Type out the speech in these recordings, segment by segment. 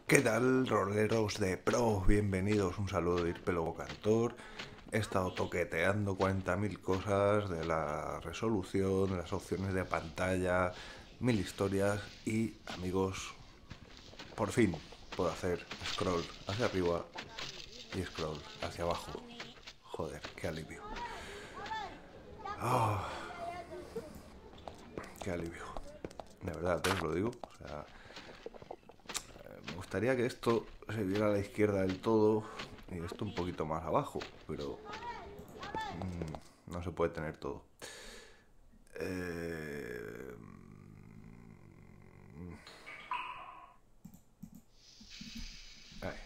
¿Qué tal, roleros de pros? Bienvenidos, un saludo de Irpelogo Cantor. He estado toqueteando 40.000 cosas de la resolución, de las opciones de pantalla, mil historias y, amigos, por fin puedo hacer scroll hacia arriba y scroll hacia abajo. Joder, qué alivio. Qué alivio. De verdad, os lo digo. O sea, me gustaría que esto se viera a la izquierda del todo y esto un poquito más abajo, pero no se puede tener todo. Eh, ay,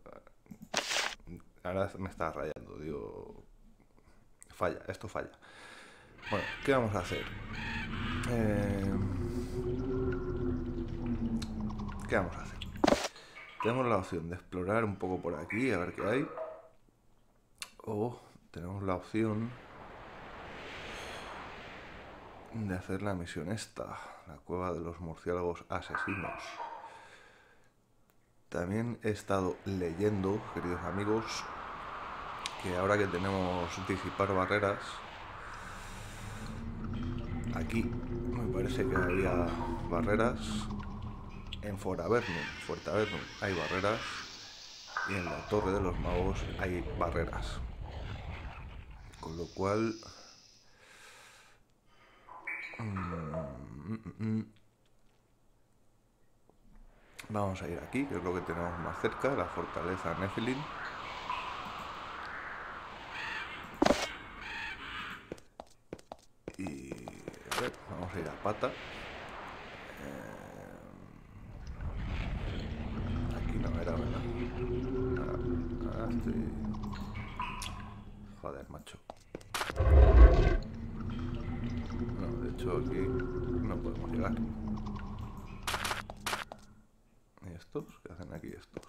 ahora me está rayando, digo, falla, esto falla. Bueno, ¿qué vamos a hacer? Eh, ¿Qué vamos a hacer? Tenemos la opción de explorar un poco por aquí, a ver qué hay. O tenemos la opción de hacer la misión esta, la cueva de los murciélagos asesinos. También he estado leyendo, queridos amigos, que ahora que tenemos disipar barreras, aquí me parece que había barreras en Fuerteavernum hay barreras y en la Torre de los Magos hay barreras. Con lo cual vamos a ir aquí, que es lo que tenemos más cerca, la fortaleza Nephilim. Y a ver, vamos a ir a pata. Aquí no era, ¿verdad? Ahora estoy... Joder, macho. No, de hecho aquí no podemos llegar. ¿Y estos? ¿Qué hacen aquí estos?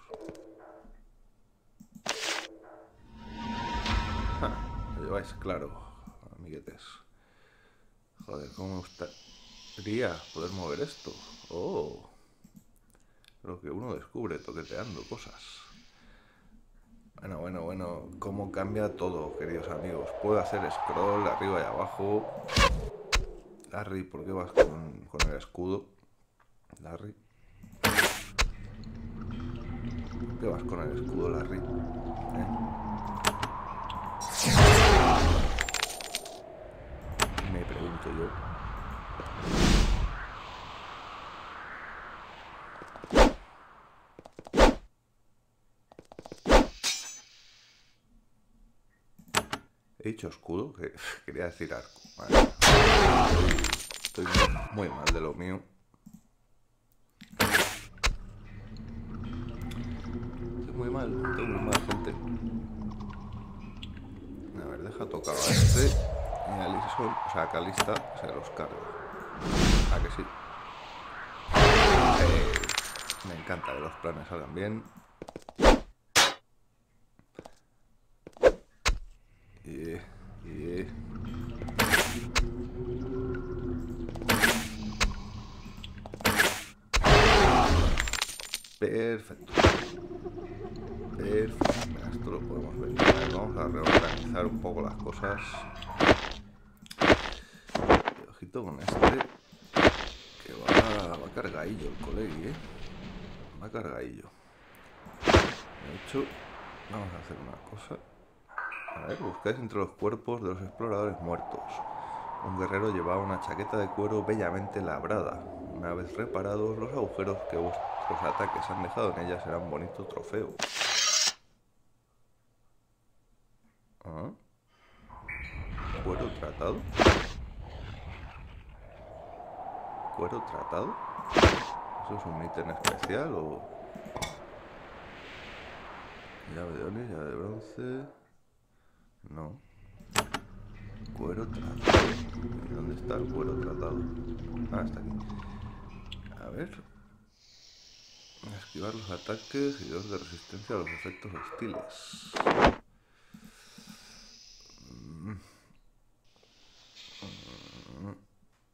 Lo lleváis claro, amiguetes. Joder, ¿cómo me gustaría poder mover esto? Oh, lo que uno descubre toqueteando cosas. Bueno, cómo cambia todo, queridos amigos. Puedo hacer scroll arriba y abajo. Larry, ¿por qué vas con el escudo? Larry. ¿Por qué vas con el escudo, Larry? Me pregunto yo. He dicho escudo, que quería decir arco. Vale. Estoy muy mal de lo mío. Estoy muy mal, gente. A ver, deja tocado a este. Y a Alison, o sea, a Calista se los carga. ¿A que sí? Me encanta que los planes salgan bien. Perfecto. Perfecto. Esto lo podemos ver. Vamos a reorganizar un poco las cosas. Y ojito con este. Que va cargadillo el colegui, Va cargadillo. De hecho, vamos a hacer una cosa. A ver, buscáis entre los cuerpos de los exploradores muertos. Un guerrero llevaba una chaqueta de cuero bellamente labrada. Una vez reparados los agujeros que vuestros ataques han dejado en ella serán un bonito trofeo. ¿Ah? ¿Cuero tratado? ¿Cuero tratado? ¿Eso es un ítem especial o...? Llave de onis, llave de bronce... No. Cuero tratado. ¿Y dónde está el cuero tratado? Ah, está aquí. A ver. Esquivar los ataques y 2 de resistencia a los efectos hostiles.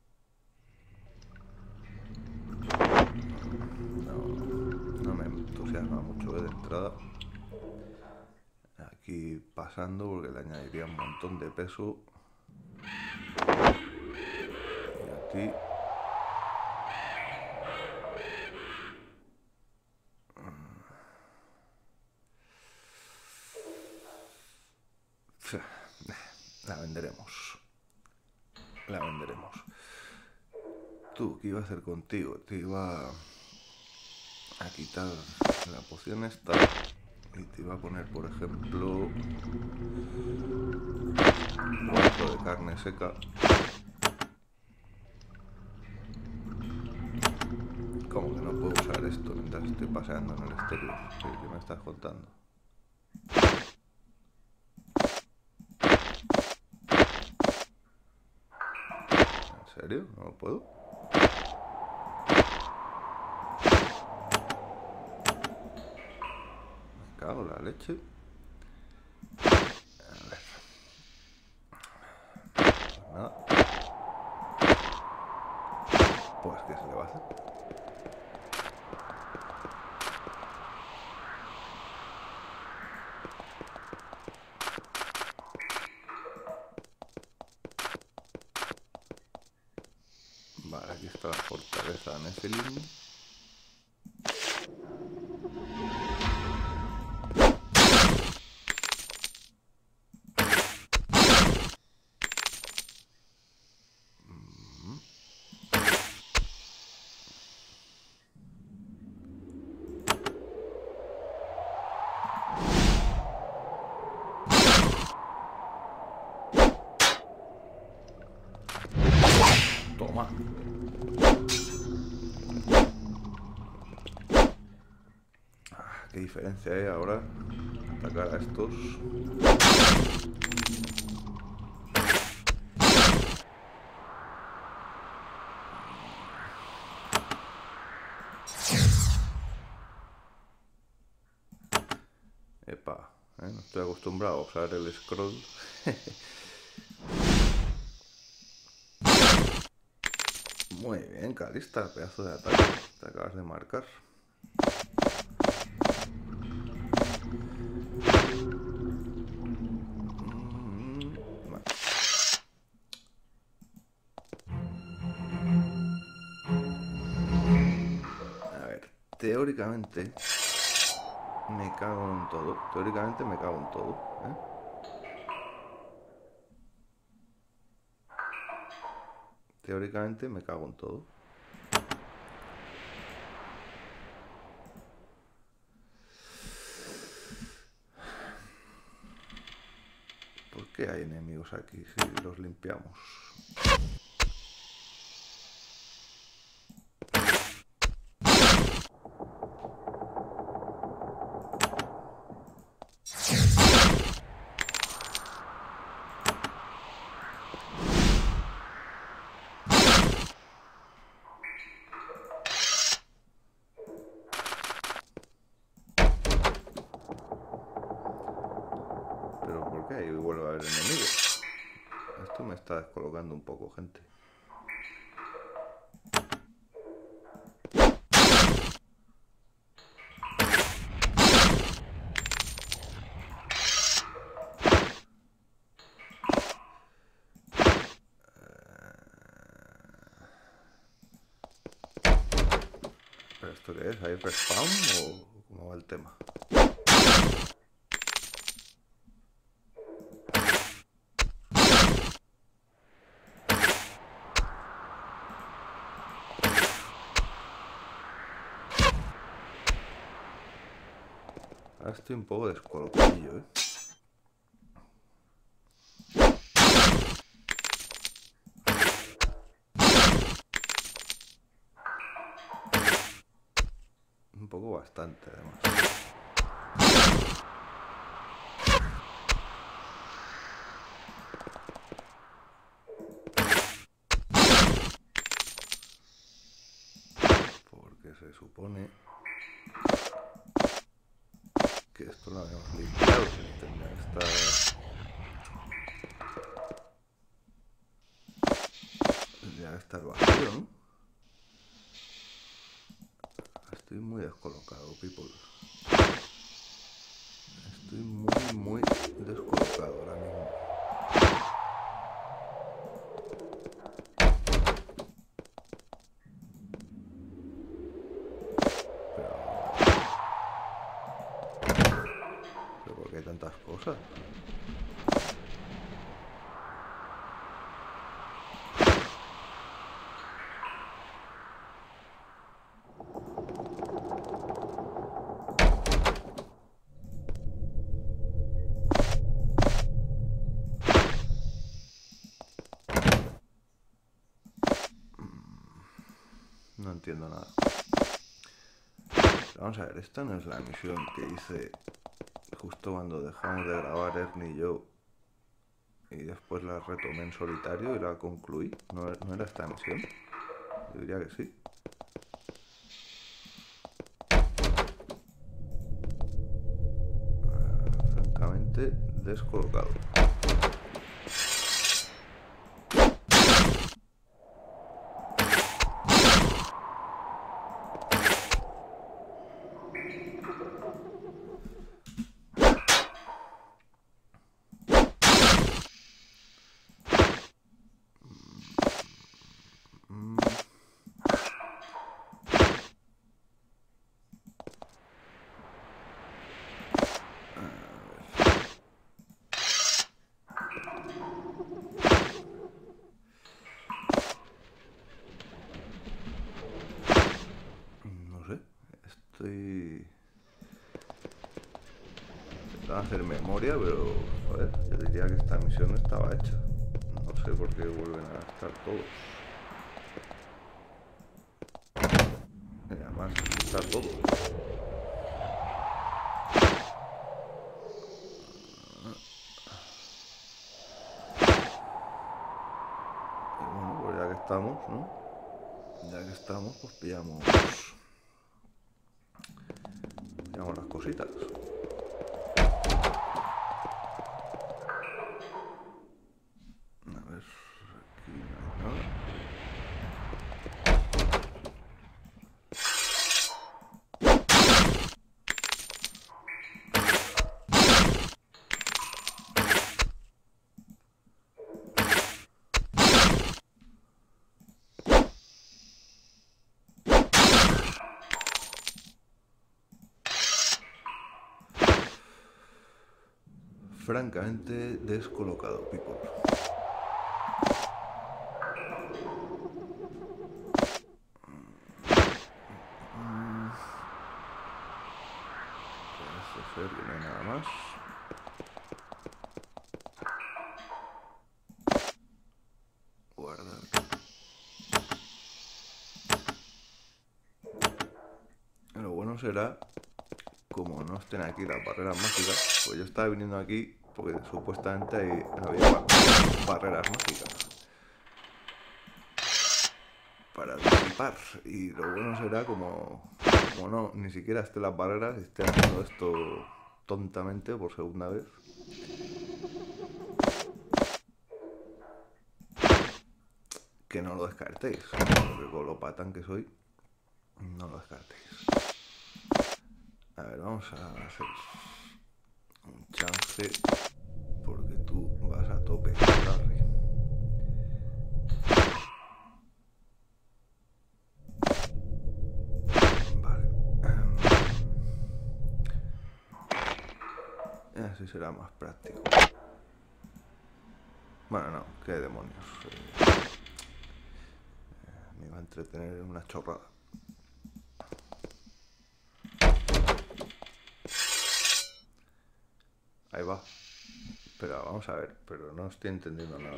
No me entusiasma mola mucho, de entrada. Aquí pasando porque le añadiría un montón de peso. Y aquí... La venderemos. La venderemos. Tú, ¿qué iba a hacer contigo? Te iba a quitar la poción esta y te iba a poner, por ejemplo, 4 de carne seca. ¿Cómo que no puedo usar esto mientras estoy paseando en el exterior? ¿Qué me estás contando? ¿En serio? ¿No lo puedo? Me cago en la leche. A ver. Pues nada. Pues ¿qué se le va a hacer? Vale, aquí está la fortaleza de Nephilim. Toma. ¿Qué diferencia hay ahora? Atacar a estos. Epa, no estoy acostumbrado a usar el scroll. Muy bien, Calista, pedazo de ataque. Te acabas de marcar. Vale. A ver, teóricamente me cago en todo. Teóricamente me cago en todo, Teóricamente me cago en todo. ¿Por qué hay enemigos aquí si los limpiamos? ¿Pero por qué ahí vuelve a haber enemigos? Esto me está descolocando un poco, gente. ¿Pero esto qué es? ¿Hay respawn o cómo va el tema? Ahora estoy un poco descolocadillo, Un poco bastante, además. Porque se supone que esto lo habíamos limpiado sin tener ya estar vacío, ¿no? Estoy muy descolocado, people. Estoy muy descolocado ahora mismo. ¿Pero por qué hay tantas cosas? No entiendo nada. Vamos a ver, esta no es la misión que hice justo cuando dejamos de grabar Ernie y yo y después la retomé en solitario y la concluí. ¿No era esta misión? Yo diría que sí. Francamente descolocado. No sé, estoy intentando hacer memoria, pero joder, yo diría que esta misión estaba hecha. No sé por qué vuelven a estar todos. Y además está todo. Y bueno, pues ya que estamos, ¿no? Ya que estamos, pues pillamos las cositas. A ver, aquí no hay nada. Francamente descolocado, people. Parece ser que no hay nada más. Guardar. Lo bueno será, como no estén aquí las barreras mágicas, pues yo estaba viniendo aquí porque supuestamente había barreras mágicas para disipar, y lo bueno será como no, ni siquiera estén las barreras y esté haciendo esto tontamente por segunda vez. Que no lo descartéis, porque con lo patán que soy, no lo descartéis. A ver, vamos a hacer un chance porque tú vas a tope, Larry. Vale. Así será más práctico. Bueno, no, qué demonios. Me iba a entretener en una chorrada. Ahí va. Pero vamos a ver, pero no estoy entendiendo nada.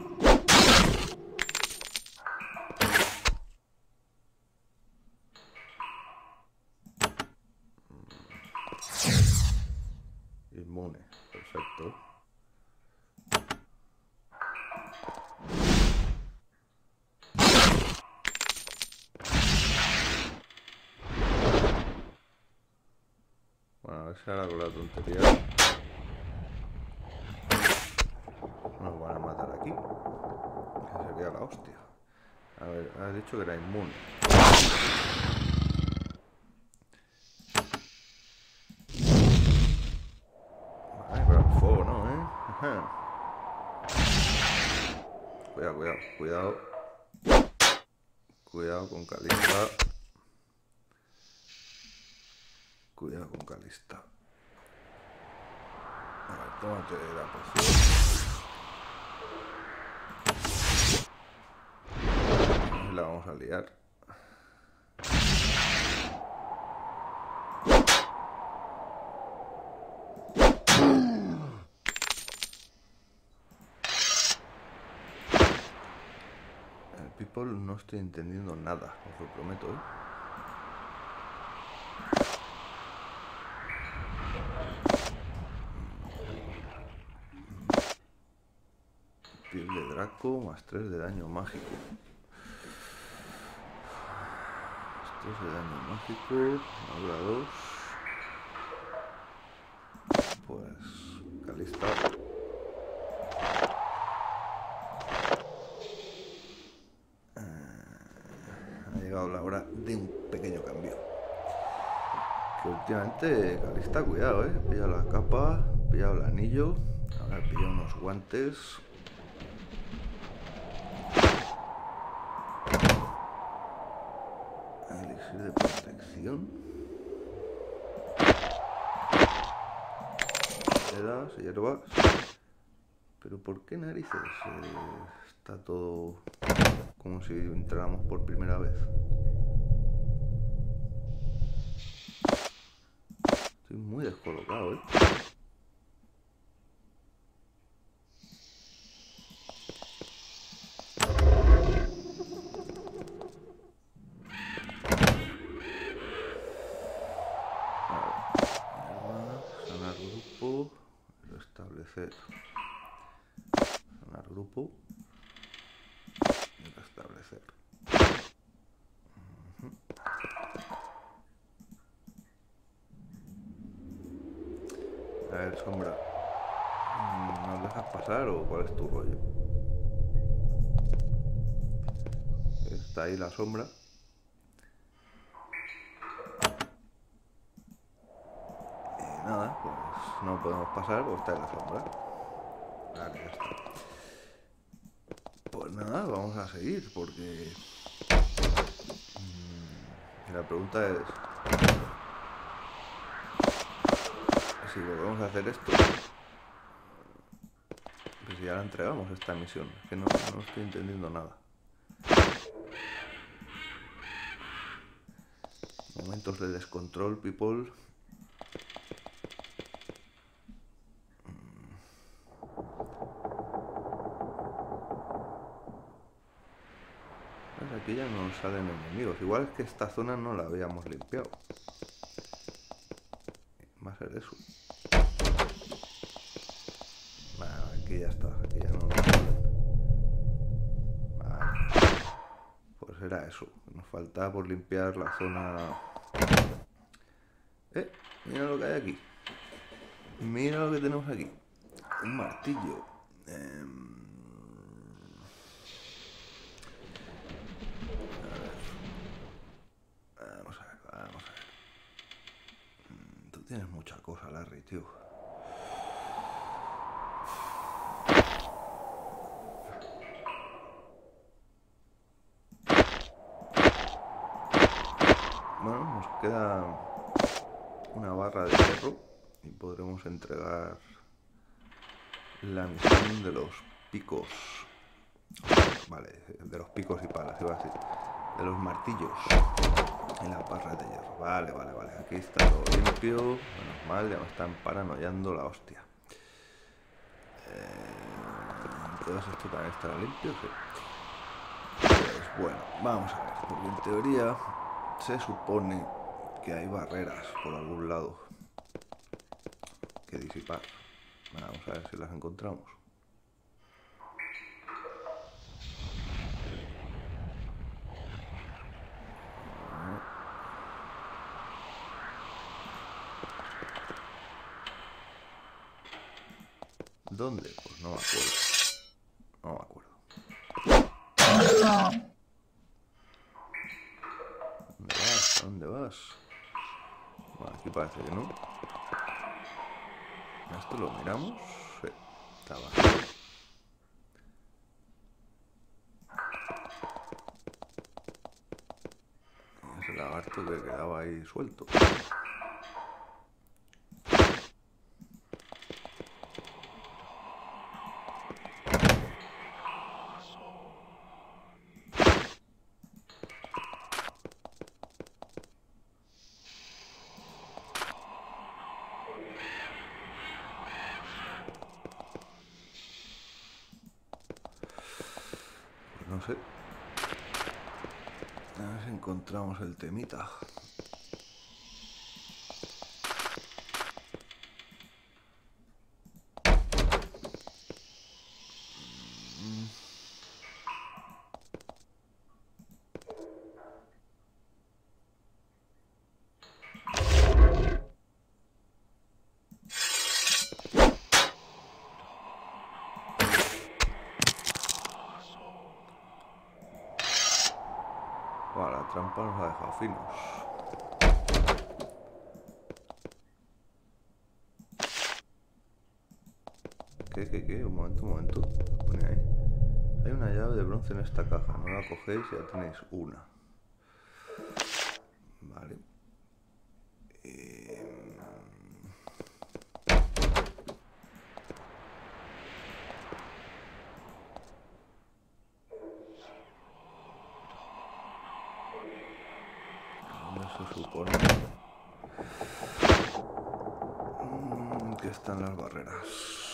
Inmune, perfecto. Bueno, a ver si ahora con la tontería nos van a matar aquí. Que sería la hostia. A ver, has dicho que era inmune. Cuidado, cuidado, cuidado. Cuidado con Calista. Cuidado con Calista. A ver, tómate la poción. La vamos a liar. El people no estoy entendiendo nada, os lo prometo, ¿eh? Piel de Draco más 3 de daño mágico. Más 3 de daño mágico. Ahora 2. Pues Calista. Ha llegado la hora de un pequeño cambio. Que últimamente Calista, cuidado, he pillado la capa, he pillado el anillo, ahora he pillado unos guantes. Elixir de protección. Sedas, hierbas. Pero ¿por qué narices? Está todo como si entráramos por primera vez. Estoy muy descolocado, ¿eh? Sanar grupo. Restablecer. Sanar grupo. Y restablecer. A ver, Sombra. ¿Nos dejas pasar o cuál es tu rollo? Está ahí la sombra. Y nada, pues no podemos pasar porque está ahí la sombra. Vale, ya está. Pues nada, vamos a seguir porque... la pregunta es... si volvemos a hacer esto... pues ya la entregamos esta misión. Es que no estoy entendiendo nada. Momentos de descontrol, people. Pues aquí ya no salen enemigos. Igual es que esta zona no la habíamos limpiado. Va a ser eso. Vale, aquí ya está. Aquí ya no nos salen. Vale. Pues era eso. Nos faltaba por limpiar la zona... mira lo que hay aquí. Mira lo que tenemos aquí. Un martillo. Vamos a ver, vamos a ver. Tú tienes mucha cosa, Larry, tío. Bueno, nos queda una barra de hierro y podremos entregar la misión de los picos. Vale, de los picos y palas, iba a decir. De los martillos en la barra de hierro. Vale, vale, vale. Aquí está todo limpio. Menos mal, ya me están paranoiando la hostia. Entonces esto también estará limpio, sí. Pues bueno, vamos a ver. Porque en teoría se supone que hay barreras por algún lado que disipar. Vamos a ver si las encontramos. ¿Dónde? Pues no me acuerdo. No me acuerdo. ¿Dónde vas? ¿Dónde vas? Bueno, aquí parece que no. Esto lo miramos. Sí. Está vacío. Ese lagarto que quedaba ahí suelto. No sé. A ver si encontramos el temita. Bueno, la trampa nos ha dejado finos. ¿Qué? Un momento. Pone ahí. Hay una llave de bronce en esta caja. No la cogéis y ya tenéis una. Vale. ¿Dónde se supone que están las barreras?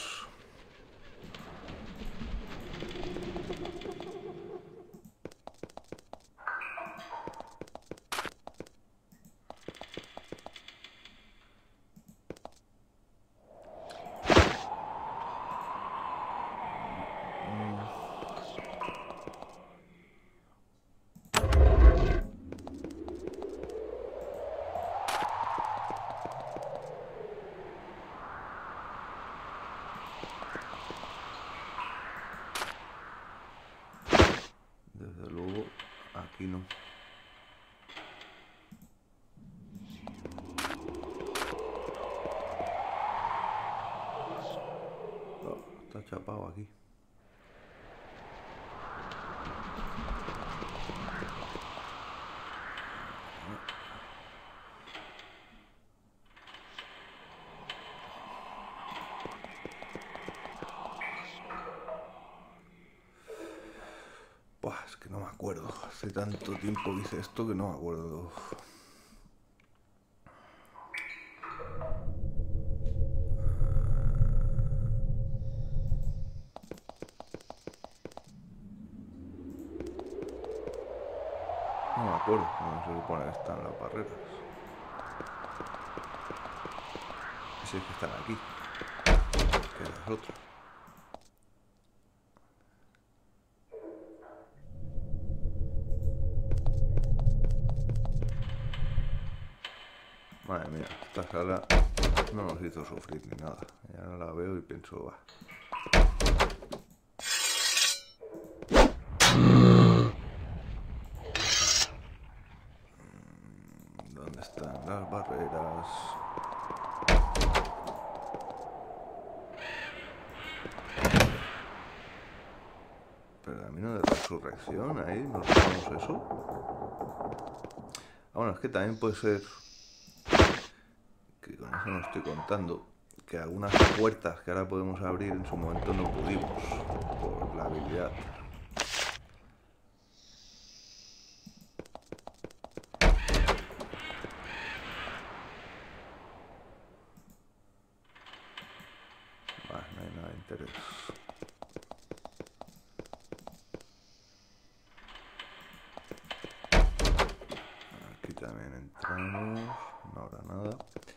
Desde luego, aquí no. Oh, está chapado aquí. Buah, es que no me acuerdo. Hace tanto tiempo que hice esto que no me acuerdo. No me acuerdo cómo se supone que están las barreras. Si es que están aquí. Que es otra. Madre mía, esta sala no nos hizo sufrir ni nada. Ya no la veo y pienso, va. ¿Dónde están las barreras? Pergamino de resurrección, ahí nos dejamos eso. Ah, bueno, es que también puede ser que con eso no estoy contando que algunas puertas que ahora podemos abrir en su momento no pudimos por la habilidad. Vale, no hay nada de interés. Aquí también entramos, no habrá nada.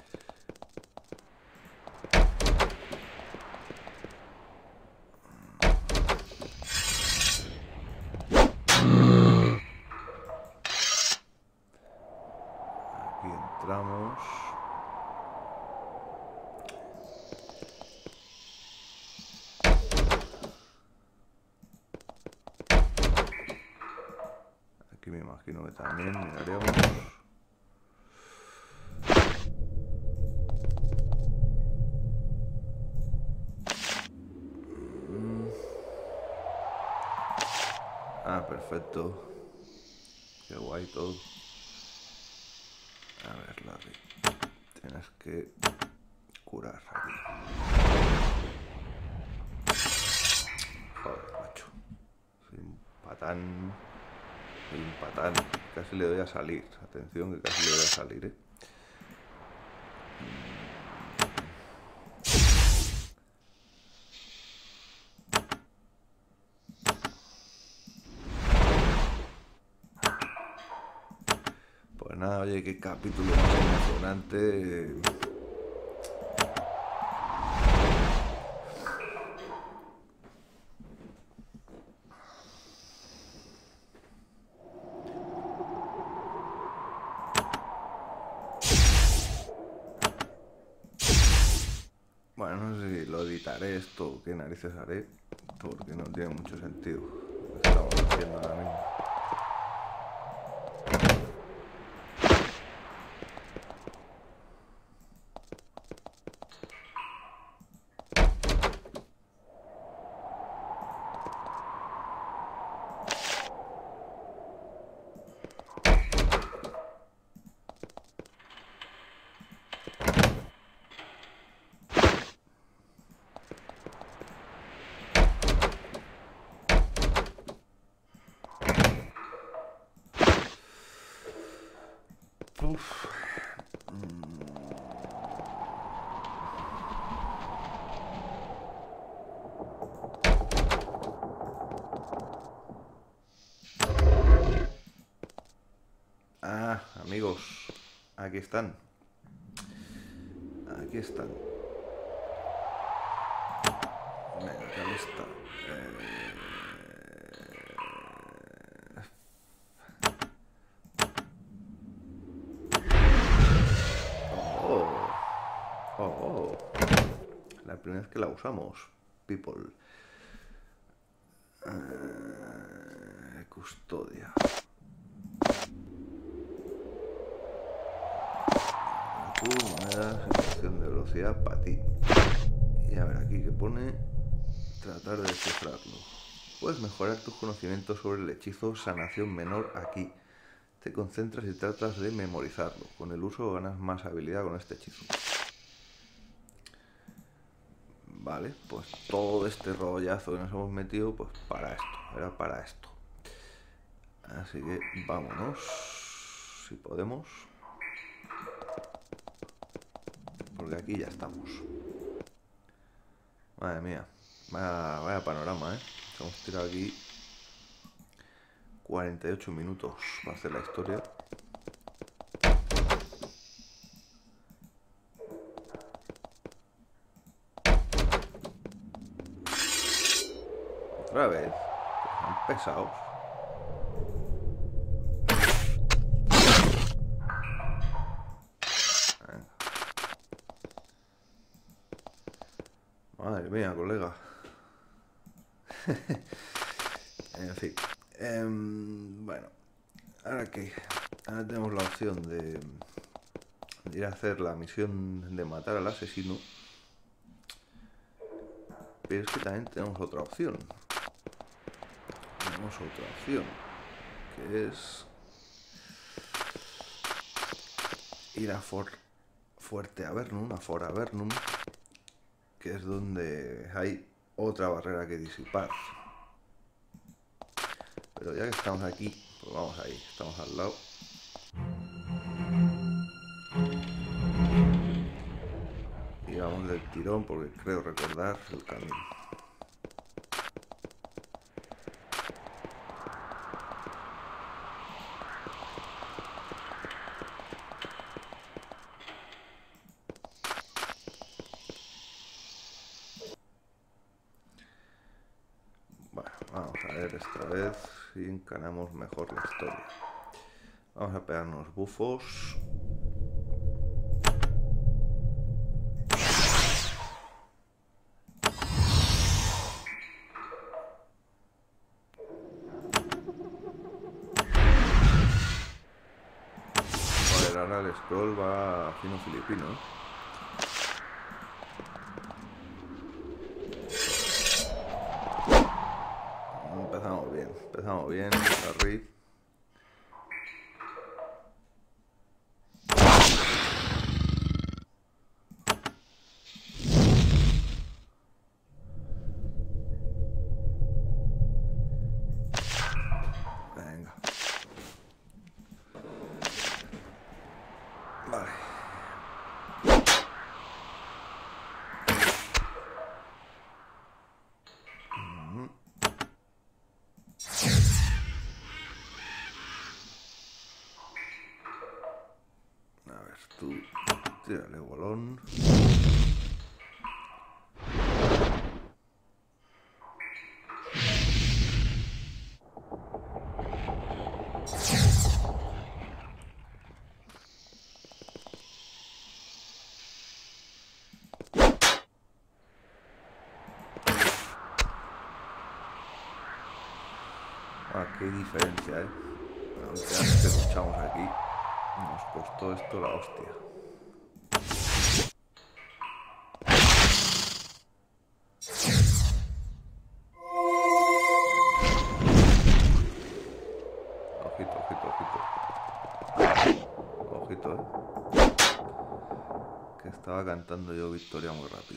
Aquí entramos. Aquí me imagino que también miraremos. perfecto. Qué guay todo. A ver, Larry. Tienes que curar aquí. Joder, macho. Soy un patán. Soy un patán. Casi le doy a salir. Atención, que casi le doy a salir, ¿eh? Pues nada, oye, qué capítulo más emocionante. Bueno, no sé si lo editaré esto o qué narices haré, porque no tiene mucho sentido lo que estamos haciendo ahora mismo. Uf. Ah, amigos, aquí están. Aquí están. Venga, ¿qué está? Oh. La primera vez que la usamos, people. Custodia. Tú me das sensación de velocidad para ti. Y a ver aquí que pone tratar de descifrarlo. Puedes mejorar tus conocimientos sobre el hechizo sanación menor aquí. Te concentras y tratas de memorizarlo. Con el uso ganas más habilidad con este hechizo. Vale, pues todo este rollazo que nos hemos metido, pues para esto, era para esto. Así que vámonos, si podemos. Porque aquí ya estamos. Madre mía, vaya panorama, ¿eh? Hemos tirado aquí 48 minutos para hacer la historia. Otra vez, están pesados. Madre mía, colega. En fin. Bueno, ahora que ahora tenemos la opción de ir a hacer la misión de matar al asesino. Pero es que también tenemos otra opción. Que es ir a Fuerte Avernum, a For Avernum, que es donde hay otra barrera que disipar. Pero ya que estamos aquí, pues vamos ahí, estamos al lado. Y vamos del tirón porque creo recordar el camino. Bueno, vamos a ver esta vez si encaramos mejor la historia. Vamos a pegarnos bufos. Joder, ahora el scroll va fino filipino, ¿eh? Empezamos Vamos bien, Larry. Venga. Vale. A ver, tú tírale bolón. Ah, qué diferencia, aunque antes que luchamos aquí, nos costó esto la hostia. Ojito, ojito, ojito. Ojito, que estaba cantando yo victoria muy rápido.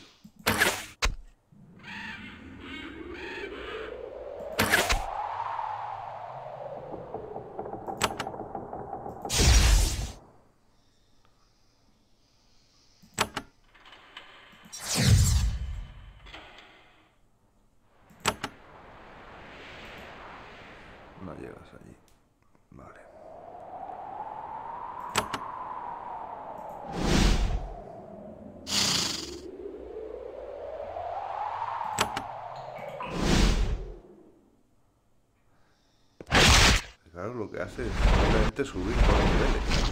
No llegas allí. Vale. Claro, lo que hace es simplemente subir los niveles.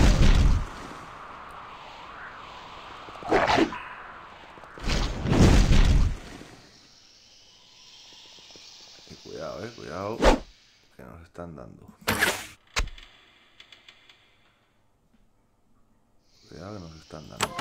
Y cuidado, cuidado, que nos están dando. Cuidado que nos están dando.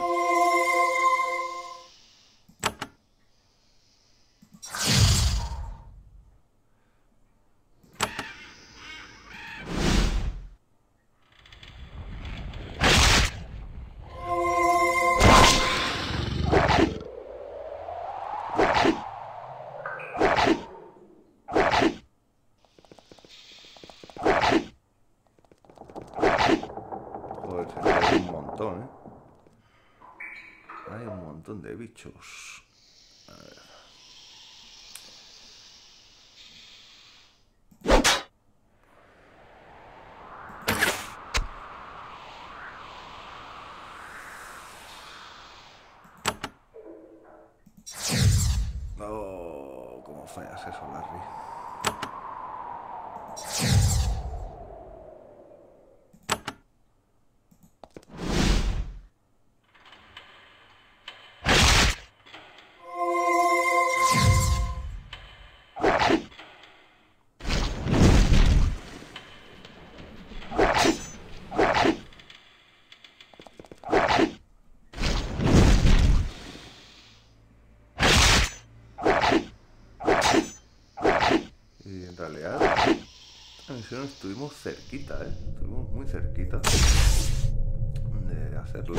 Joder, hay un montón, Hay un montón de bichos. A ver. Oh, cómo fallas eso, Larry. Y en realidad, esta misión estuvimos cerquita, Estuvimos muy cerquita de hacerlo.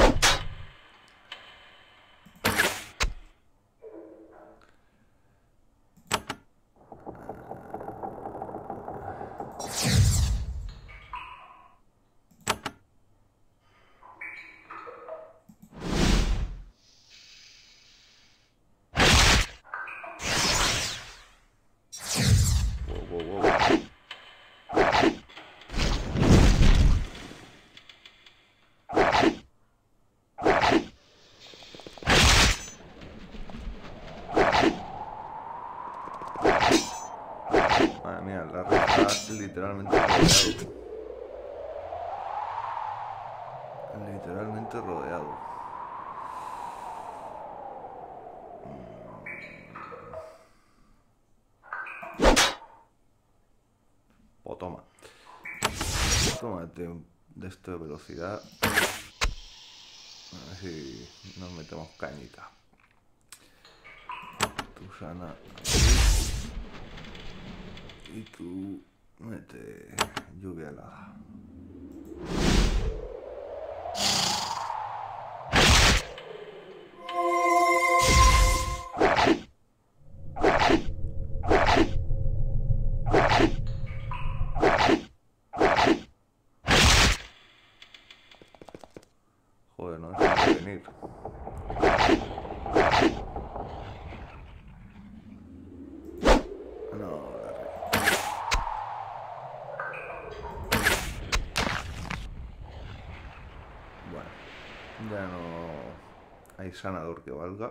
Madre mía, el Larry está literalmente rodeado. Literalmente rodeado. O toma. Tómate de esto de velocidad. A ver si nos metemos cañita. Tú sana. Y tú Mete lluvia helada. Joder, no deja de venir. Ya no hay sanador que valga.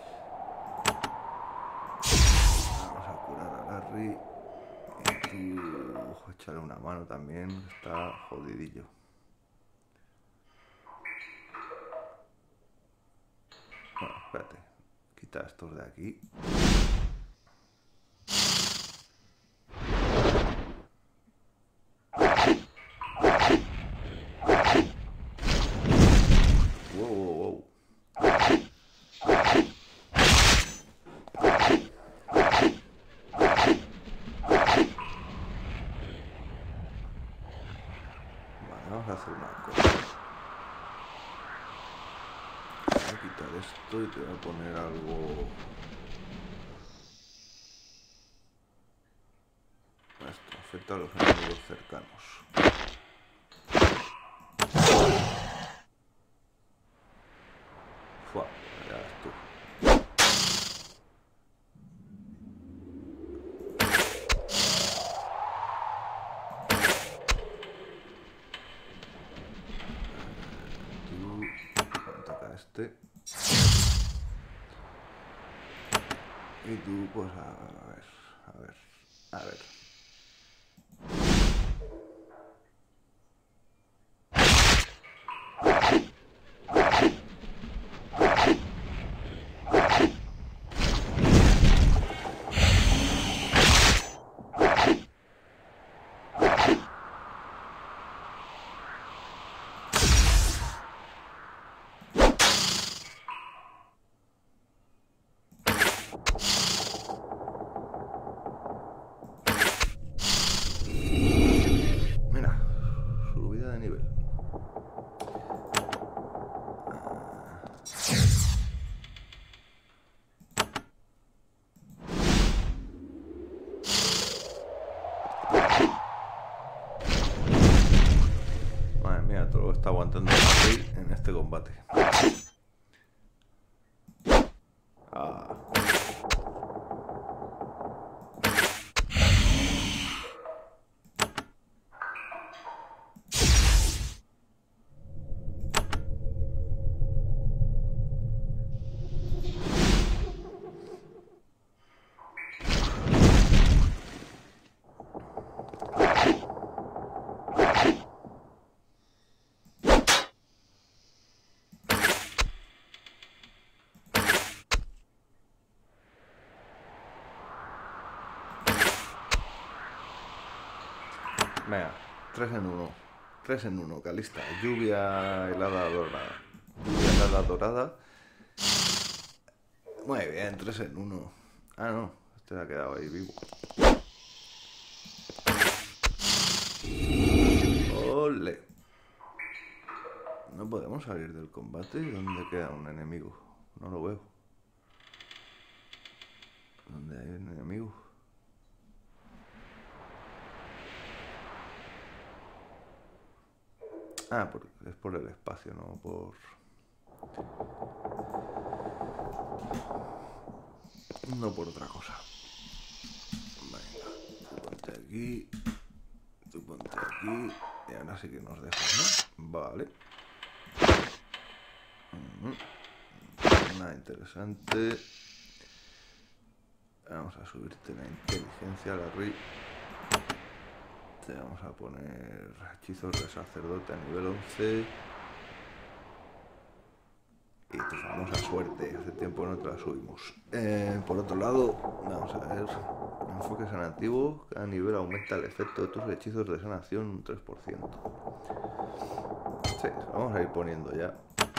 Vamos a curar a Larry. Y tú, échale una mano también, está jodidillo. Bueno, espérate. Quita estos de aquí. Vamos a hacer una cosa. Voy a quitar esto y te voy a poner algo. Esto afecta a los enemigos cercanos. Fua, ya ves tú. Ataca a este. Y tú, pues a ver. Mira, subida de nivel. Madre mía, todo lo que está aguantando Larry en este combate. Venga, 3 en 1. 3 en 1, Calista. Lluvia helada dorada. Lluvia helada dorada. Muy bien, 3 en 1. Ah, no, este ha quedado ahí vivo. ¡Ole! No podemos salir del combate. ¿Dónde queda un enemigo? No lo veo. ¿Dónde hay un enemigo? Ah, es por el espacio, no por... No por otra cosa. Venga, tú ponte aquí. Tú ponte aquí. Y ahora sí que nos dejas, ¿no? Vale. Nada interesante. Vamos a subirte la inteligencia, Larry. Te vamos a poner hechizos de sacerdote a nivel 11. Y tu famosa suerte, hace tiempo no te la subimos. Por otro lado, vamos a ver. Enfoque sanativo, cada nivel aumenta el efecto de tus hechizos de sanación un 3%. Sí, lo vamos a ir poniendo ya.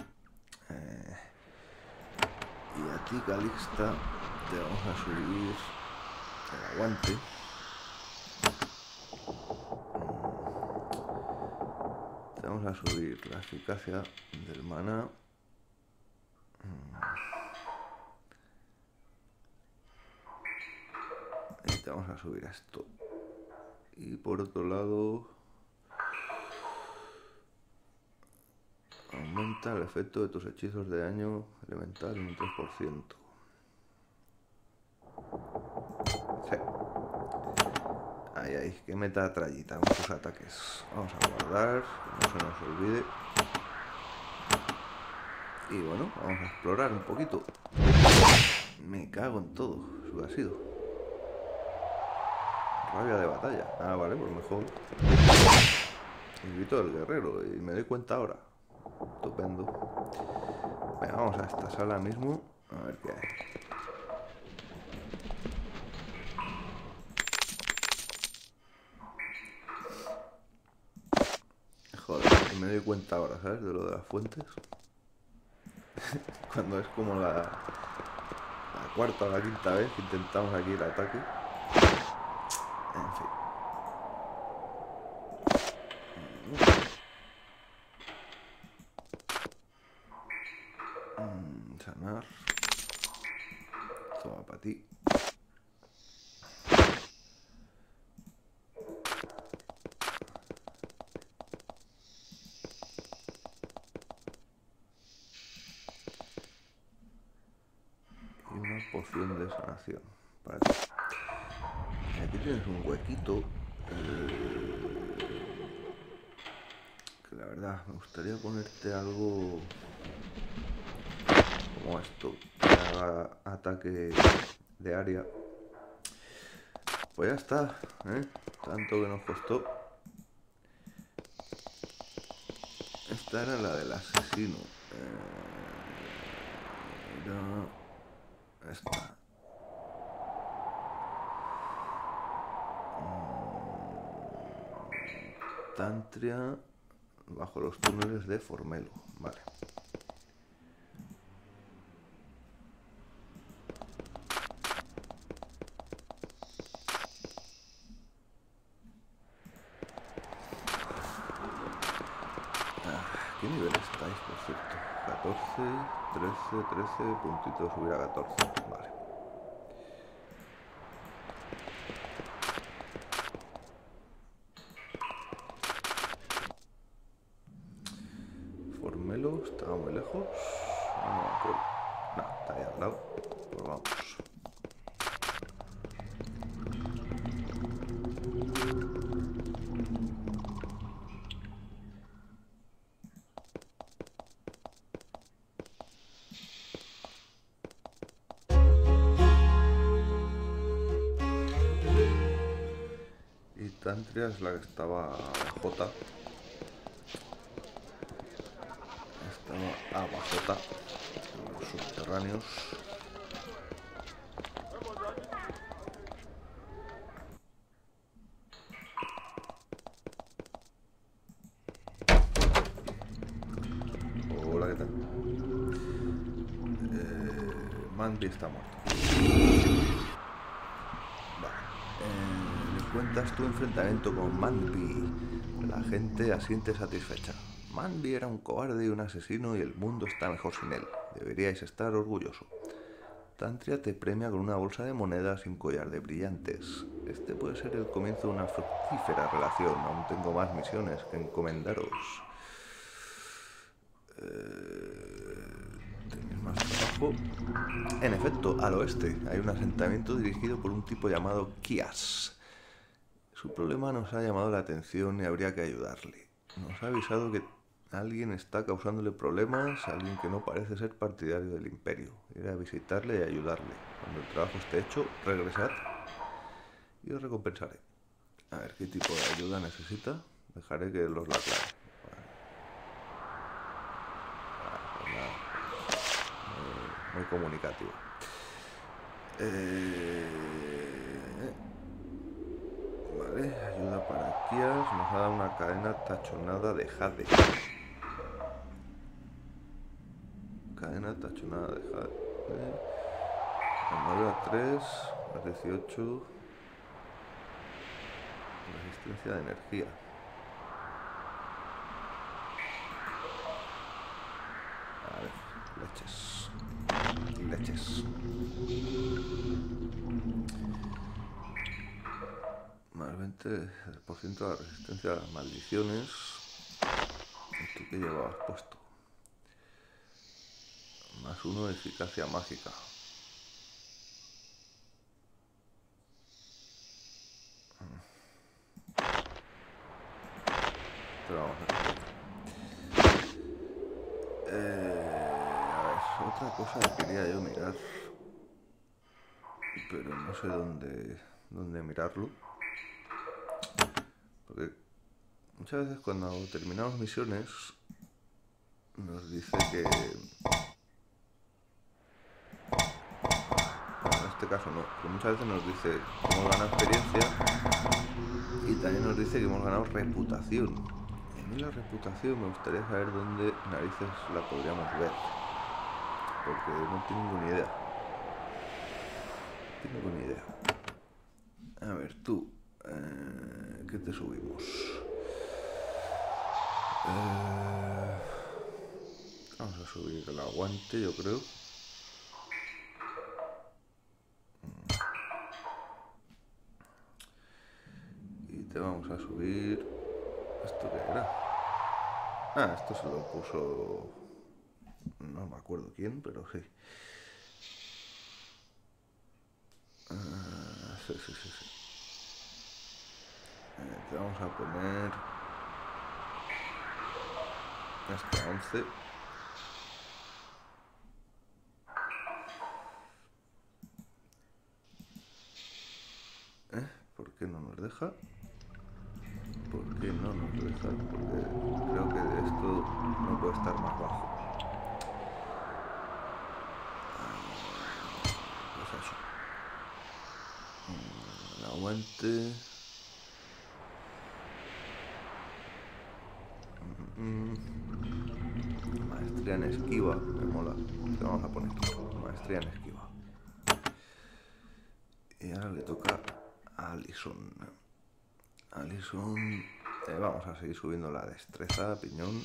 Y a ti, Calista, te vamos a subir el aguante. vamos a subir la eficacia del maná. Y te vamos a subir a esto. Y por otro lado, aumenta el efecto de tus hechizos de daño elemental en un 3%. Sí. Ahí, que meta trallita, muchos ataques. Vamos a guardar, que no se nos olvide. Y bueno, vamos a explorar un poquito. Me cago en todo, eso ha sido. Rabia de batalla. Ah, vale, pues mejor. El grito del guerrero, y me doy cuenta ahora. Estupendo. Venga, vamos a esta sala mismo. A ver qué hay. Joder, y me doy cuenta ahora, ¿sabes? De lo de las fuentes. Cuando es como la cuarta o la quinta vez que intentamos aquí el ataque. En fin. Sanar. Toma para ti. Y una poción de sanación para ti. Y aquí tienes un huequito. Que la verdad, me gustaría ponerte algo como esto, que haga ataque de área. Pues ya está, ¿eh? Tanto que nos costó. Esta era la del asesino. Era esta. Tantria bajo los túneles de Formelo. Vale. ¿Qué nivel estáis, por cierto? 14, 13, puntito subir a 14. Vale. Formelo, estaba muy lejos. No me acuerdo. No, está ahí al lado. Pues vamos. Tantria es la que estaba J. Estaba ABJ, los subterráneos. Hola, ¿qué tal? Mandy está muerto. Vale. Cuentas tu enfrentamiento con Mandy. La gente asiente satisfecha. Mandy era un cobarde y un asesino y el mundo está mejor sin él. Deberíais estar orgulloso. Tantria te premia con una bolsa de monedas y un collar de brillantes. Este puede ser el comienzo de una fructífera relación. Aún tengo más misiones que encomendaros. ¿Tenéis más trabajo? En efecto, al oeste hay un asentamiento dirigido por un tipo llamado Kias. Su problema nos ha llamado la atención y habría que ayudarle. Nos ha avisado que alguien está causándole problemas, alguien que no parece ser partidario del imperio. Iré a visitarle y ayudarle. Cuando el trabajo esté hecho, regresad y os recompensaré. A ver qué tipo de ayuda necesita. Dejaré que los la aclare. Muy comunicativa. Vale, ayuda para Kias. Nos ha dado una cadena tachonada de jade. Cadena tachonada de jade. Armadura 3, más 18. Resistencia de energía. leches. Leches. Más 20% de la resistencia a las maldiciones. ¿Esto qué llevabas puesto? Más 1 de eficacia mágica. Pero vamos a ver. A ver, otra cosa que quería yo mirar, pero no sé dónde mirarlo. Porque muchas veces cuando terminamos misiones nos dice que... En este caso no, pero muchas veces nos dice que hemos ganado experiencia y también nos dice que hemos ganado reputación. Y a mí la reputación me gustaría saber dónde narices la podríamos ver, porque no tengo ni idea. Tengo ni idea. A ver, tú, ¿qué te subimos? Vamos a subir el aguante, yo creo. Y te vamos a subir... ¿Esto qué era? Ah, esto se lo puso... No me acuerdo quién, pero sí. Sí. Te vamos a poner... Hasta 11. ¿Por qué no nos deja? ¿Por qué no nos deja? Porque creo que de esto no puede estar más bajo. Pues eso. El aguante. Maestría en esquiva. Me mola. Te vamos a poner maestría en esquiva. Y ahora le toca a Alison. Alison... vamos a seguir subiendo la destreza, piñón.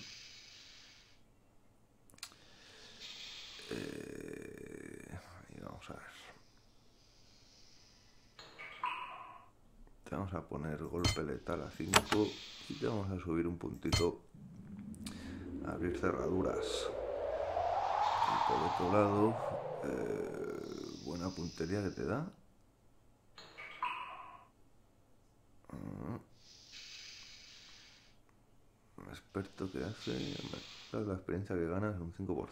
Y vamos a ver. Te vamos a poner golpe letal a 5 y te vamos a subir un puntito a abrir cerraduras. Y por otro lado, buena puntería que te da. Experto que hace... La experiencia que ganas es un 5%.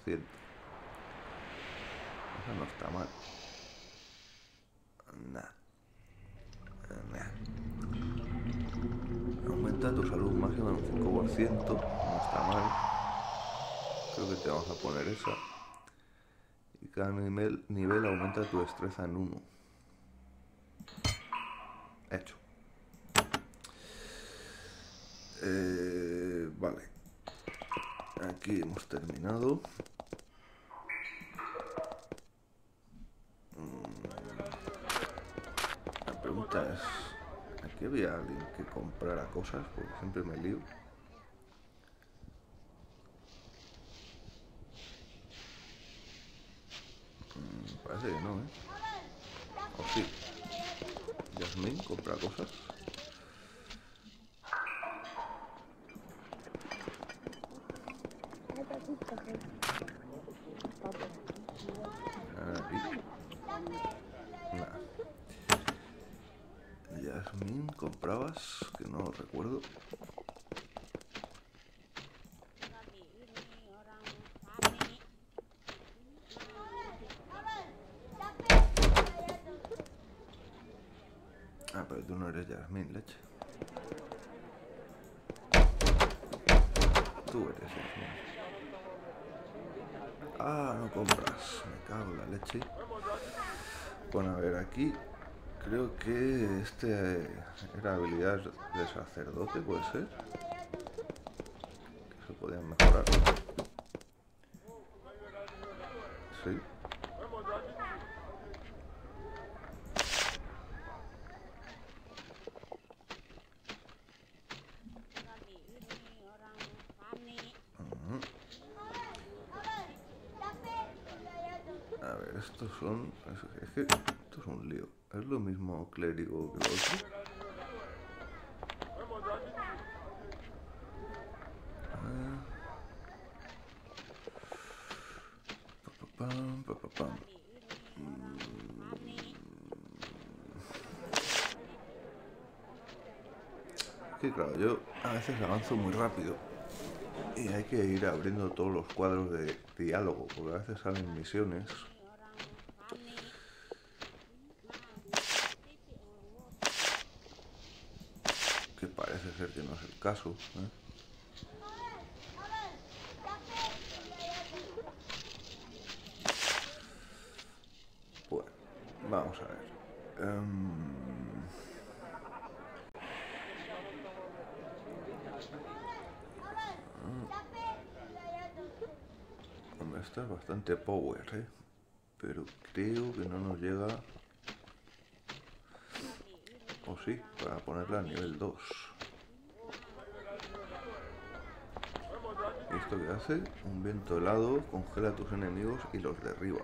Eso no está mal. Nah. Aumenta tu salud máxima en un 5%. No está mal. Creo que te vamos a poner esa. Y cada nivel aumenta tu destreza en 1. Hecho. Vale. Aquí hemos terminado. La pregunta es... ¿Aquí había alguien que comprara cosas? Porque siempre me lío. Parece que no, ¿eh? O sí. Yasmín compra cosas. Nada. Yasmín, comprabas, que no recuerdo. Ah, pero tú no eres Yasmín, leche. Tú eres Yasmín. Ah, no compras. Me cago en la leche. Bueno, a ver, aquí creo que era habilidad de sacerdote, puede ser. Que se podían mejorar. Sí. ver, estos son... Es que esto es un lío. Es lo mismo clérigo que lo otro. Pam, pam, pam, pam. Que claro, yo a veces avanzo muy rápido y hay que ir abriendo todos los cuadros de diálogo, porque a veces salen misiones que parece ser que no es el caso, ¿eh? Bueno, vamos a ver. Hombre, esta es bastante power, ¿eh? Pero creo que no nos llega... O sí, para ponerla a nivel 2. ¿Y esto qué hace? Un viento helado congela a tus enemigos y los derriba.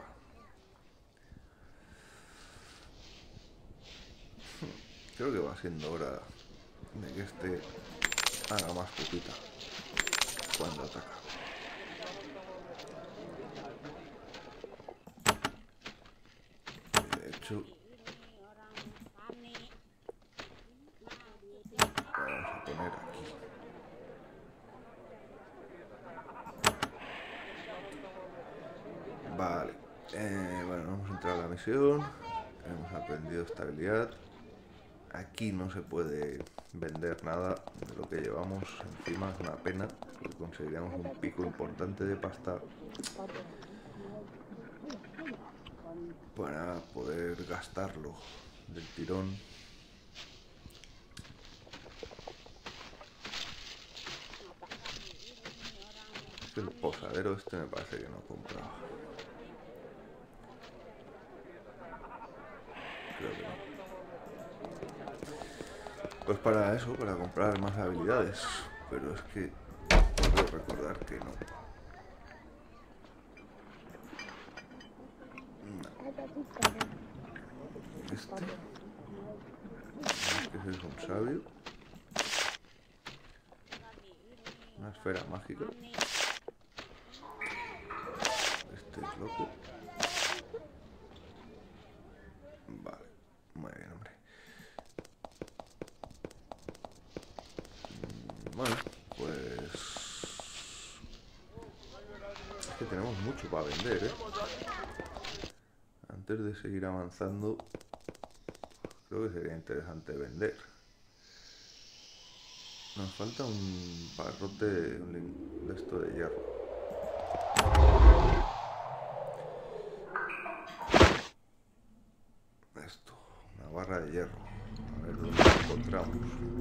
Creo que va siendo hora de que este haga más pupita cuando ataca. De hecho, vamos a poner aquí. Vale. Bueno, vamos a entrar a la misión. Hemos aprendido estabilidad. Aquí no se puede vender nada de lo que llevamos encima, es una pena, porque conseguiríamos un pico importante de pasta para poder gastarlo del tirón. Es que el posadero este me parece que no compraba. Creo que no. Pues para eso, para comprar más habilidades. Pero es que puedo recordar que no. Este. Es que es un sabio. Una esfera mágica. Este es loco. Vale. Muy bien, hombre. Bueno, pues... Es que tenemos mucho para vender, ¿eh? Antes de seguir avanzando, creo que sería interesante vender. Nos falta un barrote de esto de hierro. Esto, una barra de hierro. A ver dónde lo encontramos.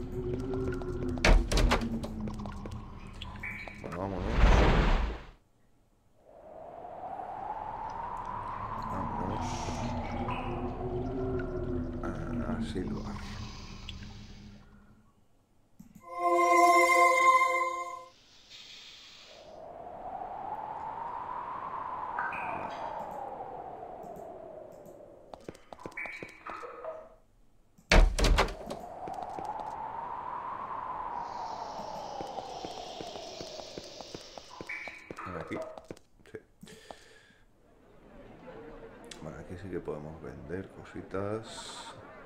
Bueno, vámonos. Vámonos a silbar. Aquí. Sí. Bueno, aquí sí que podemos vender cositas.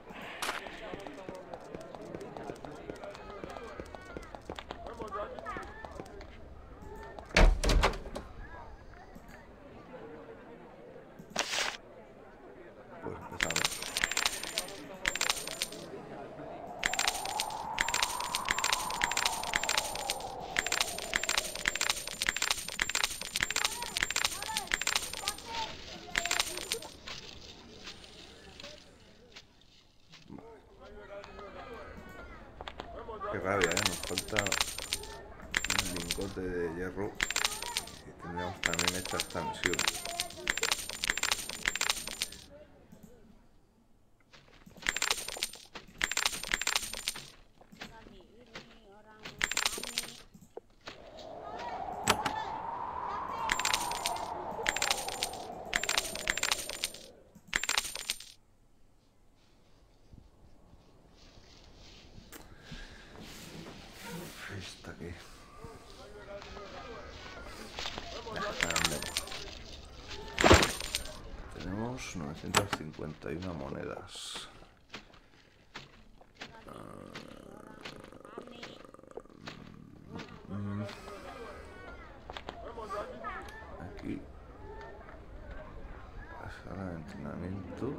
Pues empezamos. Qué rabia, ¿eh? Nos falta un lingote de hierro y tendríamos también hecha esta misión. tenemos 951 monedas. Aquí. La sala de entrenamiento.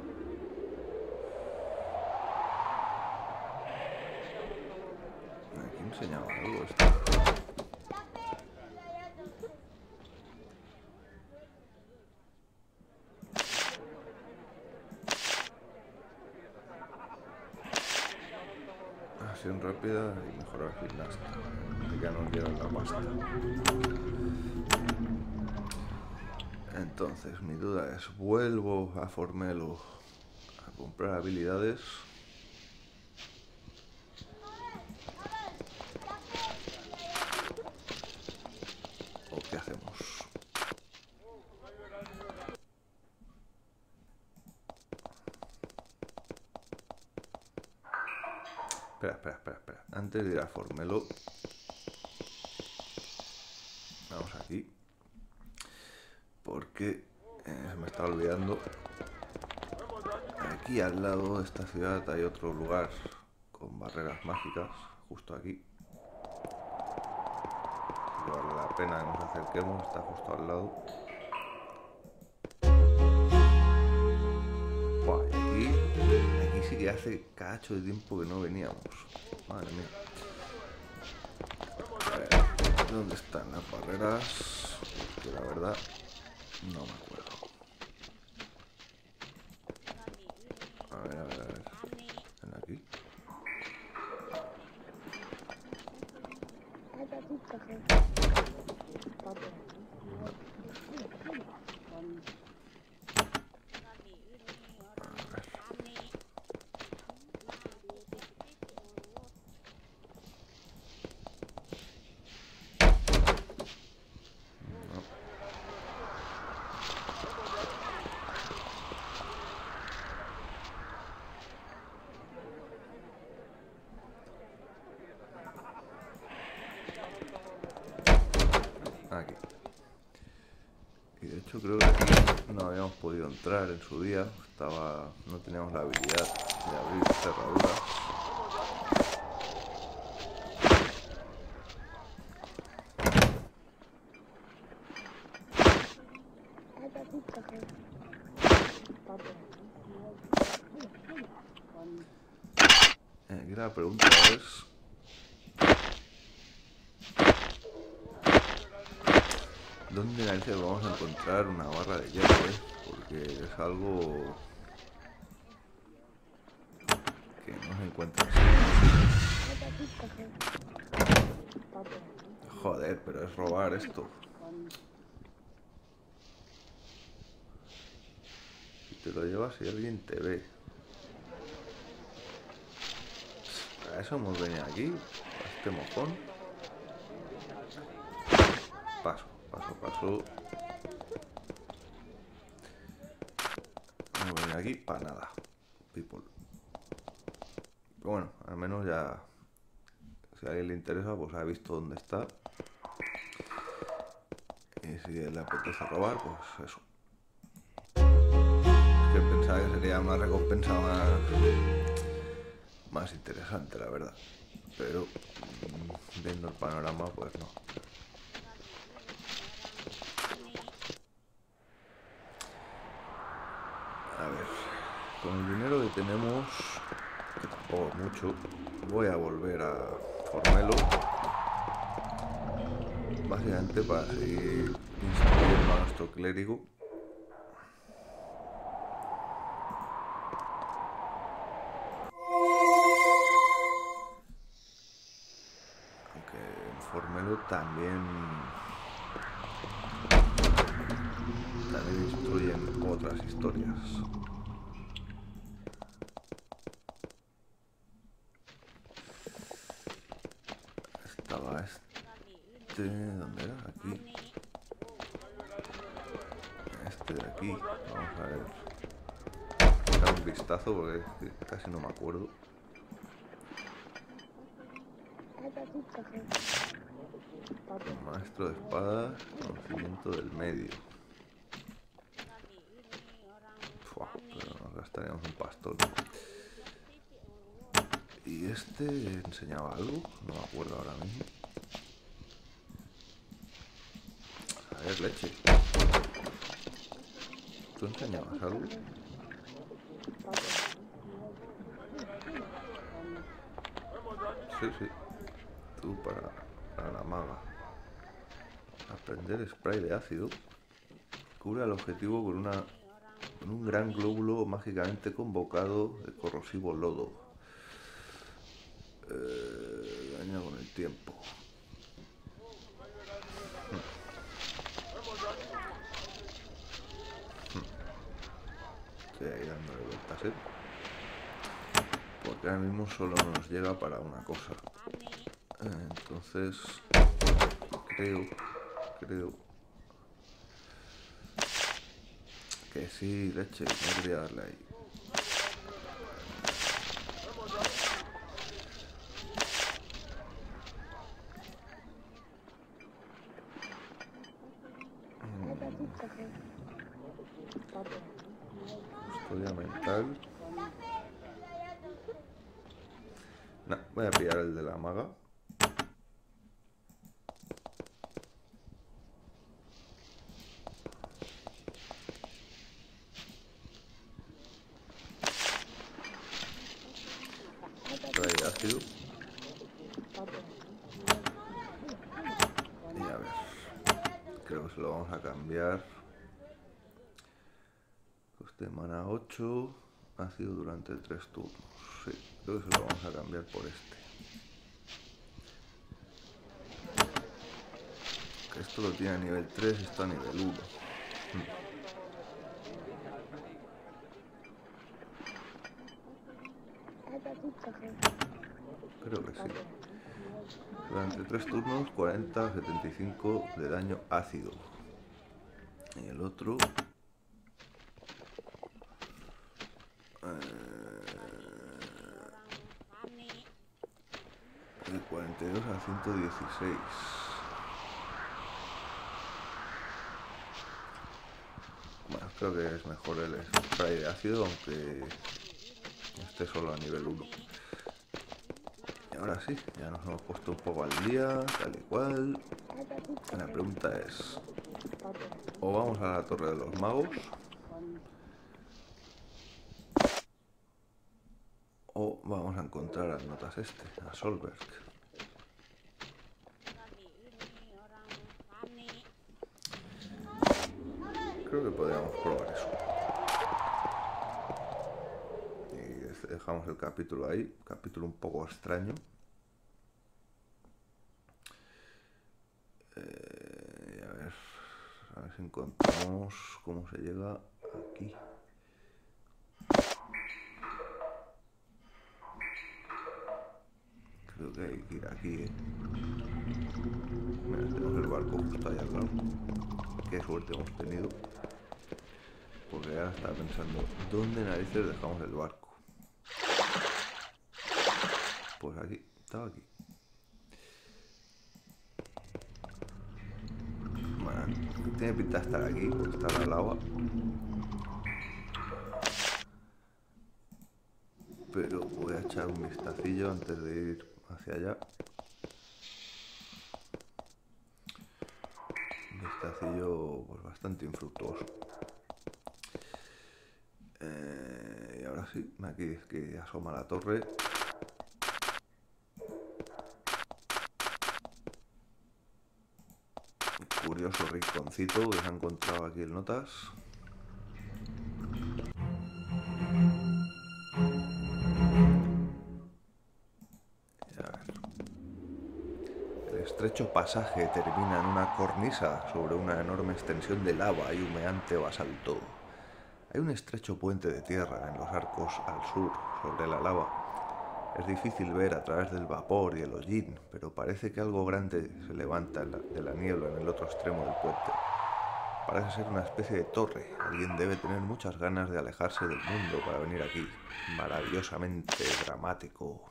Aquí enseñaba algo esto. Acción rápida y mejorar gimnasta. Ya no quiero la pasta. Entonces, mi duda es, ¿vuelvo a Formelo a comprar habilidades? ¿O qué hacemos? Espera. Antes de ir a Formelo, vamos aquí. Porque se me está olvidando. Aquí al lado de esta ciudad hay otro lugar con barreras mágicas, justo aquí. Vale la pena que nos acerquemos, está justo al lado. Buah, y aquí sí que hace cacho de tiempo que no veníamos. Madre mía. A ver, ¿dónde están las barreras? Que la verdad no me acuerdo. A ver. ¿Están aquí? Aquí. Y de hecho creo que aquí no habíamos podido entrar en su día. No teníamos la habilidad de abrir cerraduras. Aquí la pregunta es... ¿dónde narices vamos a encontrar una barra de hielo, Porque es algo que no se encuentra así. Joder, pero es robar esto. Si te lo llevas y alguien te ve. ¿A eso hemos venido aquí? ¿A este mojón? Paso. No venir aquí para nada, people. Pero bueno, al menos ya, si a alguien le interesa, pues ha visto dónde está. Y si le apetece robar, pues eso. Es que pensaba que sería una recompensa más interesante, la verdad. Pero viendo el panorama, pues no. A ver, con el dinero que tenemos, que tampoco es mucho, voy a volver a Formelo, básicamente para seguir instruyendo a nuestro clérigo. Aunque en Formelo también instruyen otras historias. Estaba ¿dónde era? Aquí. Este de aquí. Vamos a ver. Dar un vistazo porque casi no me acuerdo. Maestro de espadas, conocimiento del medio. estaríamos un pastón. ¿Y este enseñaba algo? No me acuerdo ahora mismo. A ver, leche. ¿Tú enseñabas algo? Sí, sí. Tú para la maga. Aprender spray de ácido. Cubre al objetivo con un gran glóbulo mágicamente convocado de corrosivo lodo. Daña con el tiempo. Estoy ahí dándole vueltas, porque ahora mismo solo nos llega para una cosa. Entonces creo que sí, leche, no quería darle ahí. Custodia mental. No, voy a pillar el de la maga. Spray de ácido. Y a ver, creo que se lo vamos a cambiar. Coste mana 8. Ácido durante 3 turnos. Sí, creo que se lo vamos a cambiar por este. Esto lo tiene a nivel 3, está a nivel 1. Creo que sí. Durante 3 turnos, 40, 75 de daño ácido. Y el otro... de 42 a 116. Bueno, creo que es mejor el spray de ácido, aunque esté solo a nivel 1. Y ahora sí, ya nos hemos puesto un poco al día, tal y cual. La pregunta es, o vamos a la Torre de los Magos, o vamos a encontrar las notas a Solberg. Creo que podríamos probar eso. Y dejamos el capítulo ahí, capítulo un poco extraño. Y a ver si encontramos cómo se llega aquí. Creo que hay que ir aquí, Mira, tenemos el barco justo ahí al lado. Qué suerte hemos tenido. Porque ahora estaba pensando, ¿dónde narices dejamos el barco? Pues aquí, estaba aquí. Bueno, tiene pinta de estar aquí, porque está la lava. Pero voy a echar un vistacillo antes de ir hacia allá. Un vistacillo pues bastante infructuoso. Y ahora sí, aquí es que asoma la torre. Curioso rinconcito que se ha encontrado aquí el Notas. El estrecho pasaje termina en una cornisa sobre una enorme extensión de lava y humeante basalto. Hay un estrecho puente de tierra en los arcos al sur, sobre la lava. Es difícil ver a través del vapor y el hollín, pero parece que algo grande se levanta de la niebla en el otro extremo del puente. Parece ser una especie de torre. Alguien debe tener muchas ganas de alejarse del mundo para venir aquí. Maravillosamente dramático.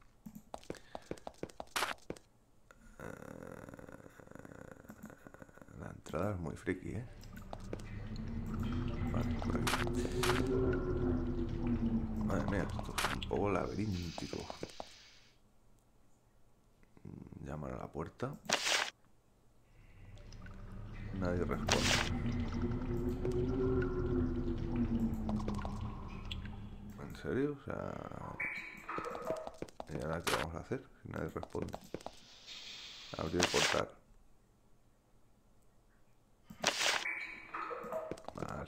La entrada es muy friki, ¿eh? Vale, por aquí. laberíntico. Llaman a la puerta. Nadie responde. ¿En serio? O sea... ¿Y ahora qué vamos a hacer si nadie responde? Abrir el portal. Vale.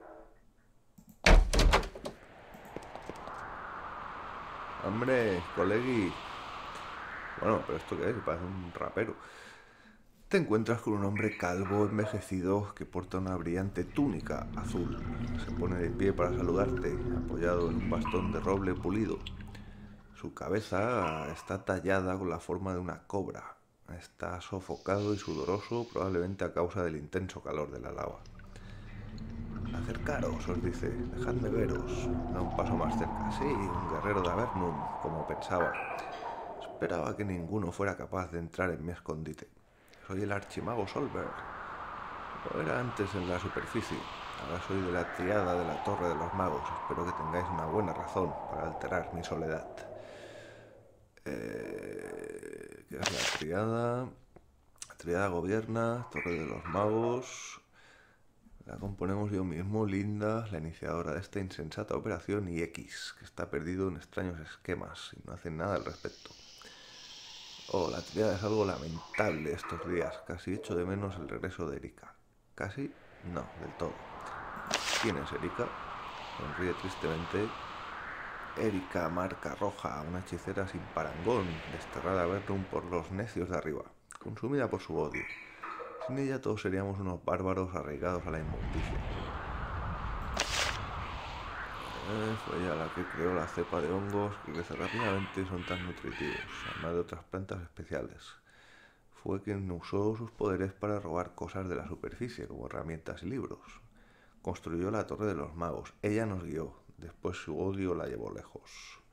Hombre, colegui. Bueno, pero ¿esto qué es? Parece un rapero. Te encuentras con un hombre calvo, envejecido, que porta una brillante túnica azul. Se pone de pie para saludarte, apoyado en un bastón de roble pulido. Su cabeza está tallada con la forma de una cobra. Está sofocado y sudoroso, probablemente a causa del intenso calor de la lava. Acercaros, os dice, dejadme veros. Da un paso más cerca. Sí, un guerrero de Avernum, como pensaba. Esperaba que ninguno fuera capaz de entrar en mi escondite. Soy el archimago Solberg. Lo era antes en la superficie. Ahora soy de la triada de la Torre de los Magos. Espero que tengáis una buena razón para alterar mi soledad. ¿Qué es la triada? La triada gobierna, Torre de los Magos. La componemos yo mismo, Linda, la iniciadora de esta insensata operación, y X, que está perdido en extraños esquemas y no hace nada al respecto. Oh, la triada es algo lamentable estos días. Casi echo de menos el regreso de Erika. Casi, no, del todo. ¿Quién es Erika? Sonríe tristemente. Erika Marca Roja, una hechicera sin parangón, desterrada a Avernum por los necios de arriba, consumida por su odio. Sin ella todos seríamos unos bárbaros arraigados a la inmundicia. Fue ella la que creó la cepa de hongos que crece rápidamente y son tan nutritivos, además de otras plantas especiales. Fue quien usó sus poderes para robar cosas de la superficie, como herramientas y libros. Construyó la Torre de los Magos. Ella nos guió. Después su odio la llevó lejos.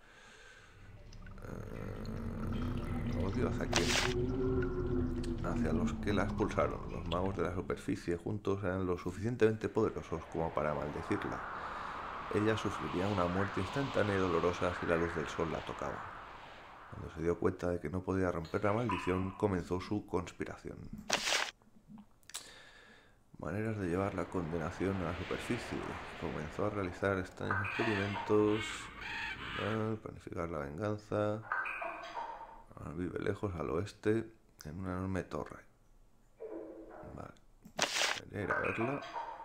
¿Odio hacia quién? Hacia los que la expulsaron. Los magos de la superficie juntos eran lo suficientemente poderosos como para maldecirla. Ella sufriría una muerte instantánea y dolorosa si la luz del sol la tocaba. Cuando se dio cuenta de que no podía romper la maldición, comenzó su conspiración. Maneras de llevar la condenación a la superficie. Comenzó a realizar extraños experimentos, planificar la venganza. Vive lejos al oeste, en una enorme torre. Vale, quería ir a verla.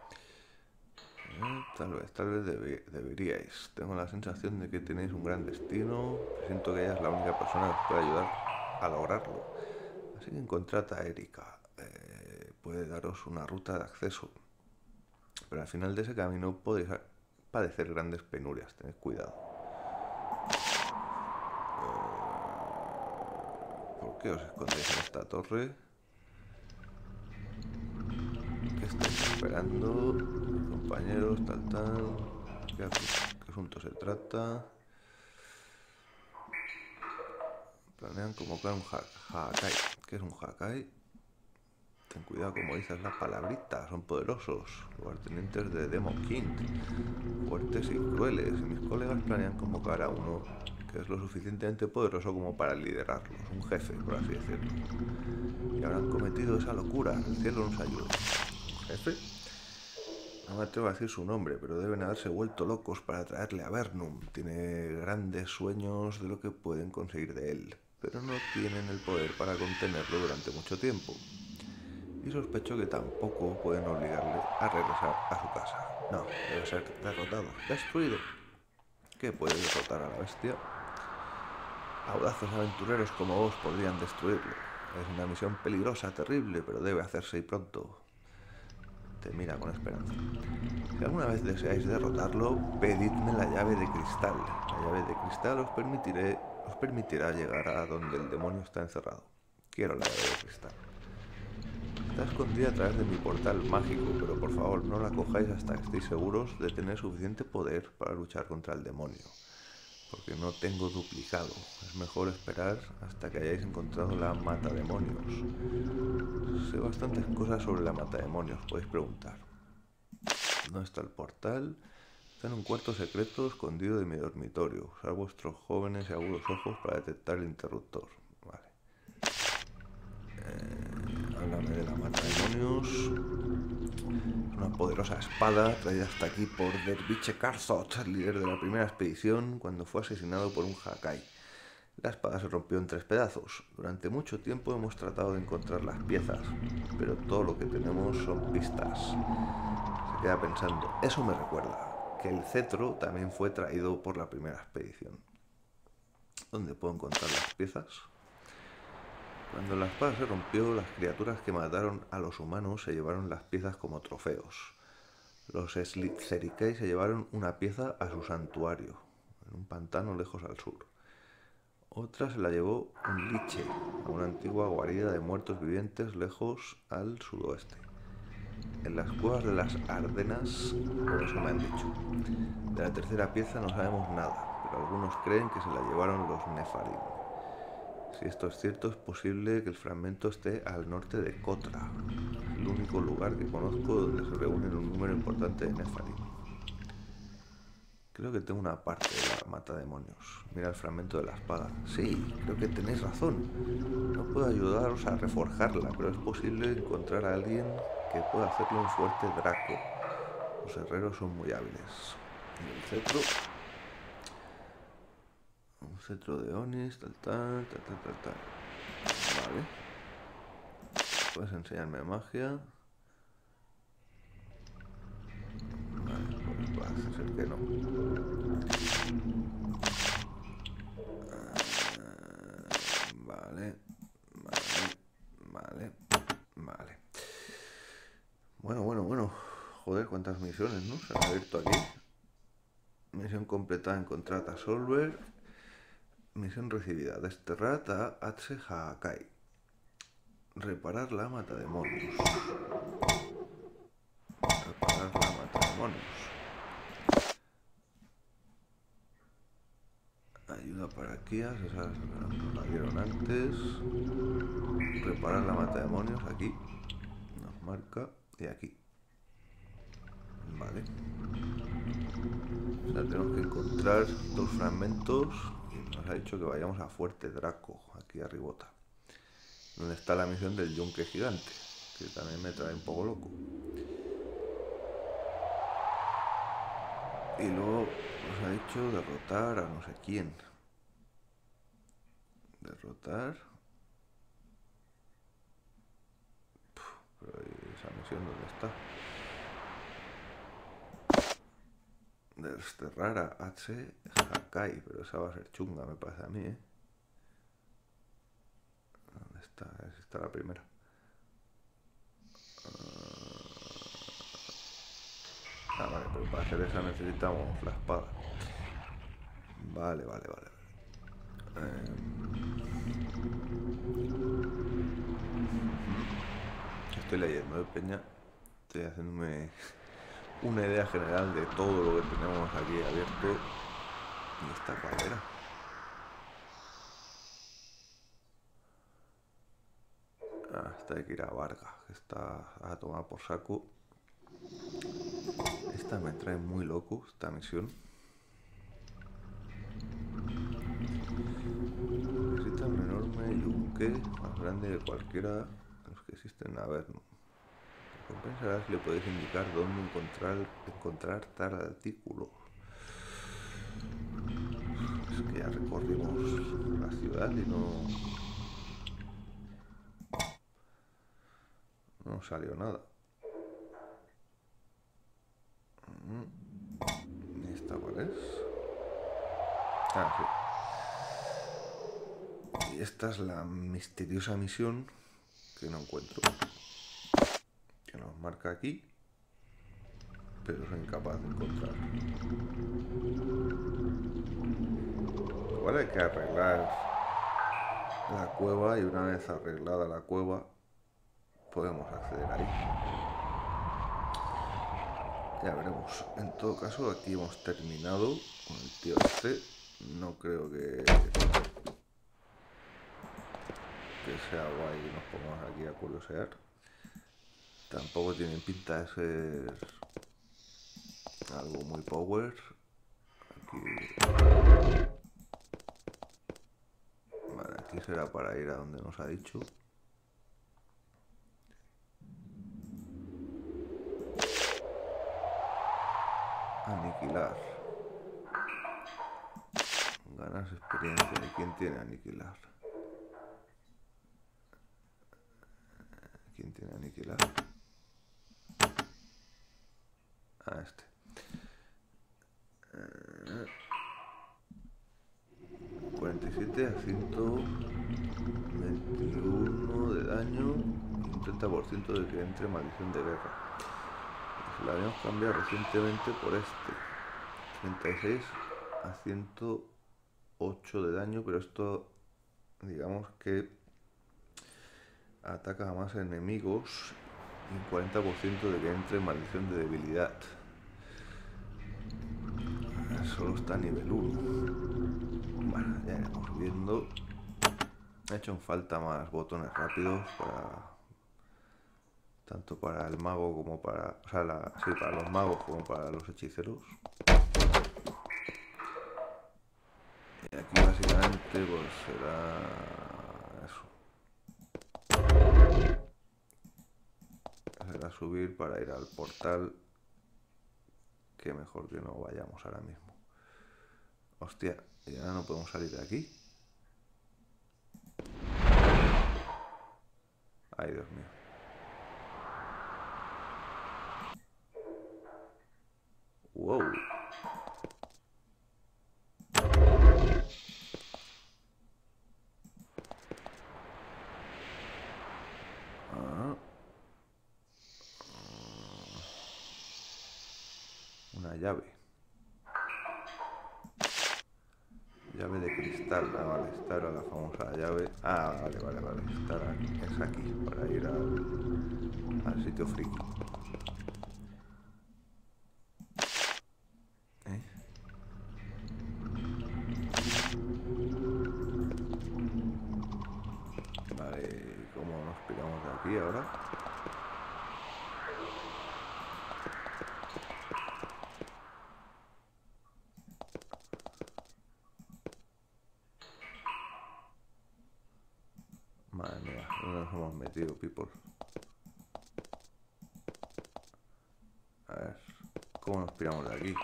Tal vez deberíais. Tengo la sensación de que tenéis un gran destino. Siento que ella es la única persona que os puede ayudar a lograrlo. Así que encontrad a Erika. Puede daros una ruta de acceso. Pero al final de ese camino podéis padecer grandes penurias. Tened cuidado. ¿Por qué os escondéis en esta torre? ¿Qué estáis esperando? Compañeros, tal. ¿Qué asunto se trata? Planean convocar un Hakai. ¿Qué es un Hakai? Ten cuidado como dices las palabritas, son poderosos. Lugartenientes de Demon King, fuertes y crueles. Y mis colegas planean convocar a uno que es lo suficientemente poderoso como para liderarlos. Un jefe, por así decirlo. Y habrán cometido esa locura. El cielo nos ayude. ¿Un jefe? No me atrevo a decir su nombre, pero deben haberse vuelto locos para traerle a Avernum. Tiene grandes sueños de lo que pueden conseguir de él, pero no tienen el poder para contenerlo durante mucho tiempo. Y sospecho que tampoco pueden obligarle a regresar a su casa. No, debe ser derrotado, destruido. ¿Qué puede derrotar a la bestia? Audaces aventureros como vos podrían destruirlo. Es una misión peligrosa, terrible, pero debe hacerse y pronto. Te mira con esperanza. Si alguna vez deseáis derrotarlo, pedidme la llave de cristal. La llave de cristal os permitirá llegar a donde el demonio está encerrado. Quiero la llave de cristal. Está escondida a través de mi portal mágico, pero por favor no la cojáis hasta que estéis seguros de tener suficiente poder para luchar contra el demonio, porque no tengo duplicado. Es mejor esperar hasta que hayáis encontrado la matademonios. Sé bastantes cosas sobre la matademonios, podéis preguntar. ¿Dónde está el portal? Está en un cuarto secreto escondido de mi dormitorio. Usar vuestros jóvenes y agudos ojos para detectar el interruptor. Vale. Háblame de la mata demonios. Una poderosa espada traída hasta aquí por Derviche Karzot, líder de la primera expedición, cuando fue asesinado por un Hakai. La espada se rompió en 3 pedazos. Durante mucho tiempo hemos tratado de encontrar las piezas, pero todo lo que tenemos son pistas. Se queda pensando, eso me recuerda que el cetro también fue traído por la primera expedición. ¿Dónde puedo encontrar las piezas? Cuando la espada se rompió, las criaturas que mataron a los humanos se llevaron las piezas como trofeos. Los Slitserikei se llevaron una pieza a su santuario, en un pantano lejos al sur. Otra se la llevó un liche, a una antigua guarida de muertos vivientes lejos al sudoeste. En las cuevas de las Ardenas, por eso me han dicho. De la tercera pieza no sabemos nada, pero algunos creen que se la llevaron los Nefarim. Si esto es cierto, es posible que el fragmento esté al norte de Kotra, el único lugar que conozco donde se reúnen un número importante de Nefarim. Creo que tengo una parte de la mata demonios. Mira el fragmento de la espada. Sí, creo que tenéis razón. No puedo ayudaros a reforjarla, pero es posible encontrar a alguien que pueda hacerlo en Fuerte Draco. Los herreros son muy hábiles. Y el cetro. Un cetro de Onis, tal. Vale. Puedes enseñarme magia. Vale, pues parece ser que no. Vale. Bueno. Joder, cuántas misiones, ¿no? Se han abierto aquí. Misión completada, encontrar a Solver. Misión recibida, desterrar a Atse Hakai. Reparar la mata demonios. Ayuda para Kias, esa nos la dieron antes. Reparar la mata demonios, aquí. Nos marca. Y aquí. Vale. O sea, tenemos que encontrar 2 fragmentos. Y nos ha dicho que vayamos a Fuerte Draco, aquí arribota. Donde está la misión del yunque gigante, que también me trae un poco loco. Y luego nos ha dicho derrotar a no sé quién. Derrotar. Pero esa misión, ¿dónde está? Desterrar a Atse Hakai, pero esa va a ser chunga, me parece a mí, ¿eh? ¿Dónde está? Esa está la primera. Vale, pero para hacer esa necesitamos la espada. Vale. Estoy leyendo, Peña. Estoy haciéndome una idea general de todo lo que tenemos aquí abierto. ¿Y esta cuál era? Esta hay que ir a Varga, que está a tomar por saco. Esta me trae muy loco, esta misión. Necesita un enorme yunque, más grande que cualquiera de los que existen. A ver, no. Compensará si le podéis indicar dónde encontrar tal artículo. Es que ya recorrimos la ciudad y no salió nada. ¿Y esta cuál es? Sí. Y esta es la misteriosa misión que no encuentro. Que nos marca aquí, pero soy incapaz de encontrar. Igual hay que arreglar la cueva y una vez arreglada la cueva podemos acceder ahí. Ya veremos. En todo caso, aquí hemos terminado con el tío este. No creo que sea guay y nos pongamos aquí a curiosear. Tampoco tiene pinta de ser algo muy power. Aquí... Vale, aquí será para ir a donde nos ha dicho. Aniquilar. Ganas experiencia. ¿Y quién tiene aniquilar? ¿Quién tiene aniquilar? Ah, este. 47 a 121 de daño y un 30% de que entre maldición de guerra. Pues la habíamos cambiado recientemente por este. 36 a 108 de daño, pero esto digamos que ataca a más enemigos y un 40% de que entre maldición de debilidad. Solo está a nivel 1. Bueno, ya iremos viendo. He hecho falta más botones rápidos para... tanto para el mago como para... O sea, sí, para los magos como para los hechiceros. Y aquí básicamente pues será... eso. Será subir para ir al portal. Que mejor que no vayamos ahora mismo. Hostia, ya no podemos salir de aquí. Ay, Dios mío. Wow. Una llave. Llave de cristal. Ah, vale, esta era la famosa llave. Ah, vale. Esta es aquí, para ir al sitio friki. Vale, ¿cómo nos piramos de aquí ahora? Madre mía, ¿dónde nos hemos metido, people? A ver, ¿cómo nos piramos de aquí?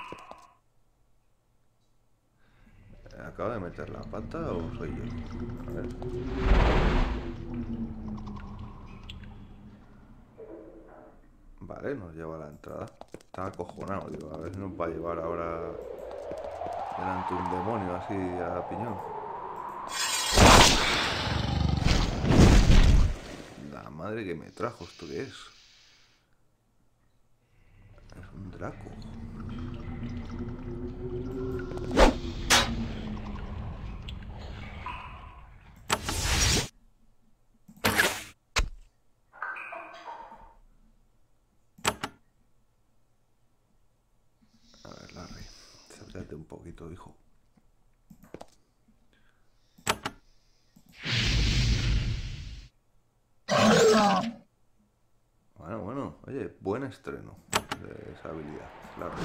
¿Acabo de meter la pata o soy yo? A ver. Vale, nos lleva a la entrada. Estaba acojonado, digo, a ver si nos va a llevar ahora delante un demonio así a piñón. La madre que me trajo, ¿esto qué es? Es un Draco. A ver, Larry, céntrate un poquito, hijo. Bueno, oye, buen estreno de esa habilidad, Larry.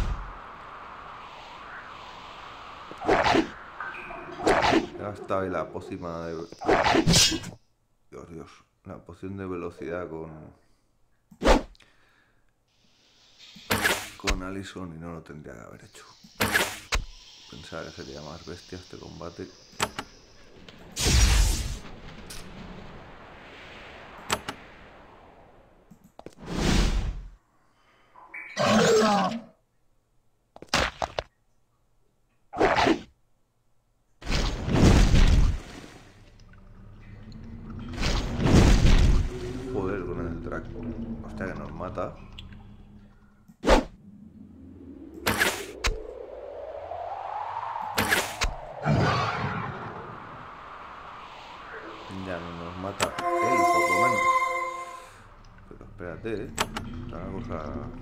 He gastado ahí la pócima de... Dios, la poción de velocidad con Allison y no lo tendría que haber hecho. Pensaba que sería más bestia este combate. Joder, con el drag. Hostia, que nos mata. Ya no nos mata él, poco menos. Pero espérate, está una cosa...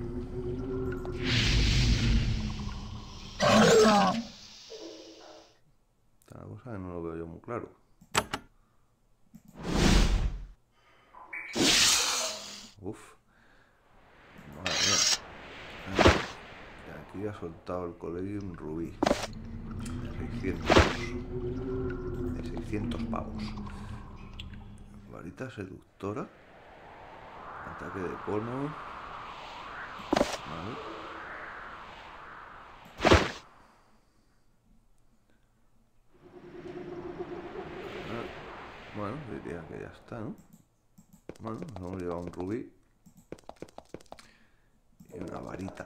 Está una cosa que no lo veo yo muy claro. Uf. Madre mía. Y ha soltado el colegio un rubí de 600 pavos. Varita seductora. Ataque de cono. Vale. Bueno, diría que ya está, ¿no? Bueno, nos hemos llevado un rubí y una varita.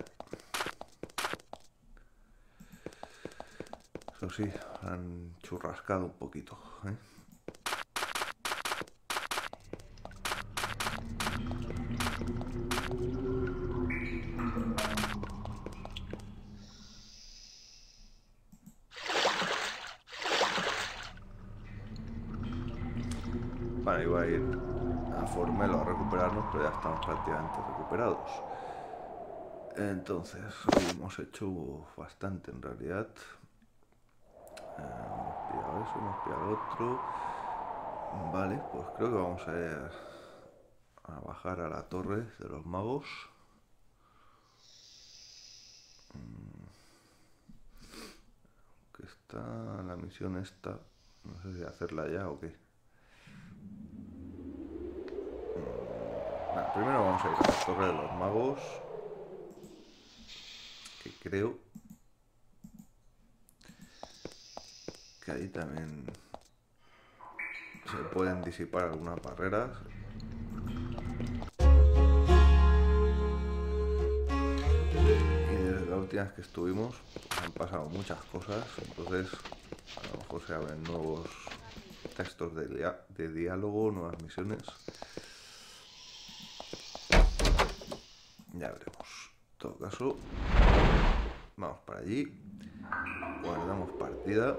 Eso sí, han churrascado un poquito, ¿eh? Vale, iba a ir a Formelo a recuperarnos, pero ya estamos prácticamente recuperados. Entonces, hoy hemos hecho bastante en realidad. Hemos pillado eso, hemos pillado otro. Vale, pues creo que vamos a ir a bajar a la torre de los magos. Que está la misión esta. No sé si hacerla ya o qué. Bueno, primero vamos a ir a la torre de los magos. Que creo que ahí también se pueden disipar algunas barreras. Y desde la última vez que estuvimos han pasado muchas cosas, entonces a lo mejor se abren nuevos textos de diálogo, nuevas misiones. Ya veremos. En todo caso, vamos para allí, guardamos partida.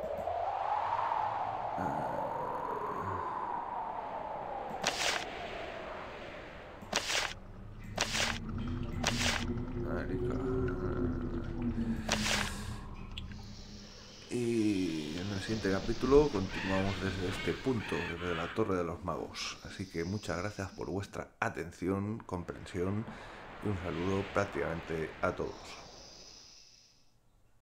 Y en el siguiente capítulo continuamos desde este punto, desde la Torre de los Magos. Así que muchas gracias por vuestra atención, comprensión y un saludo prácticamente a todos.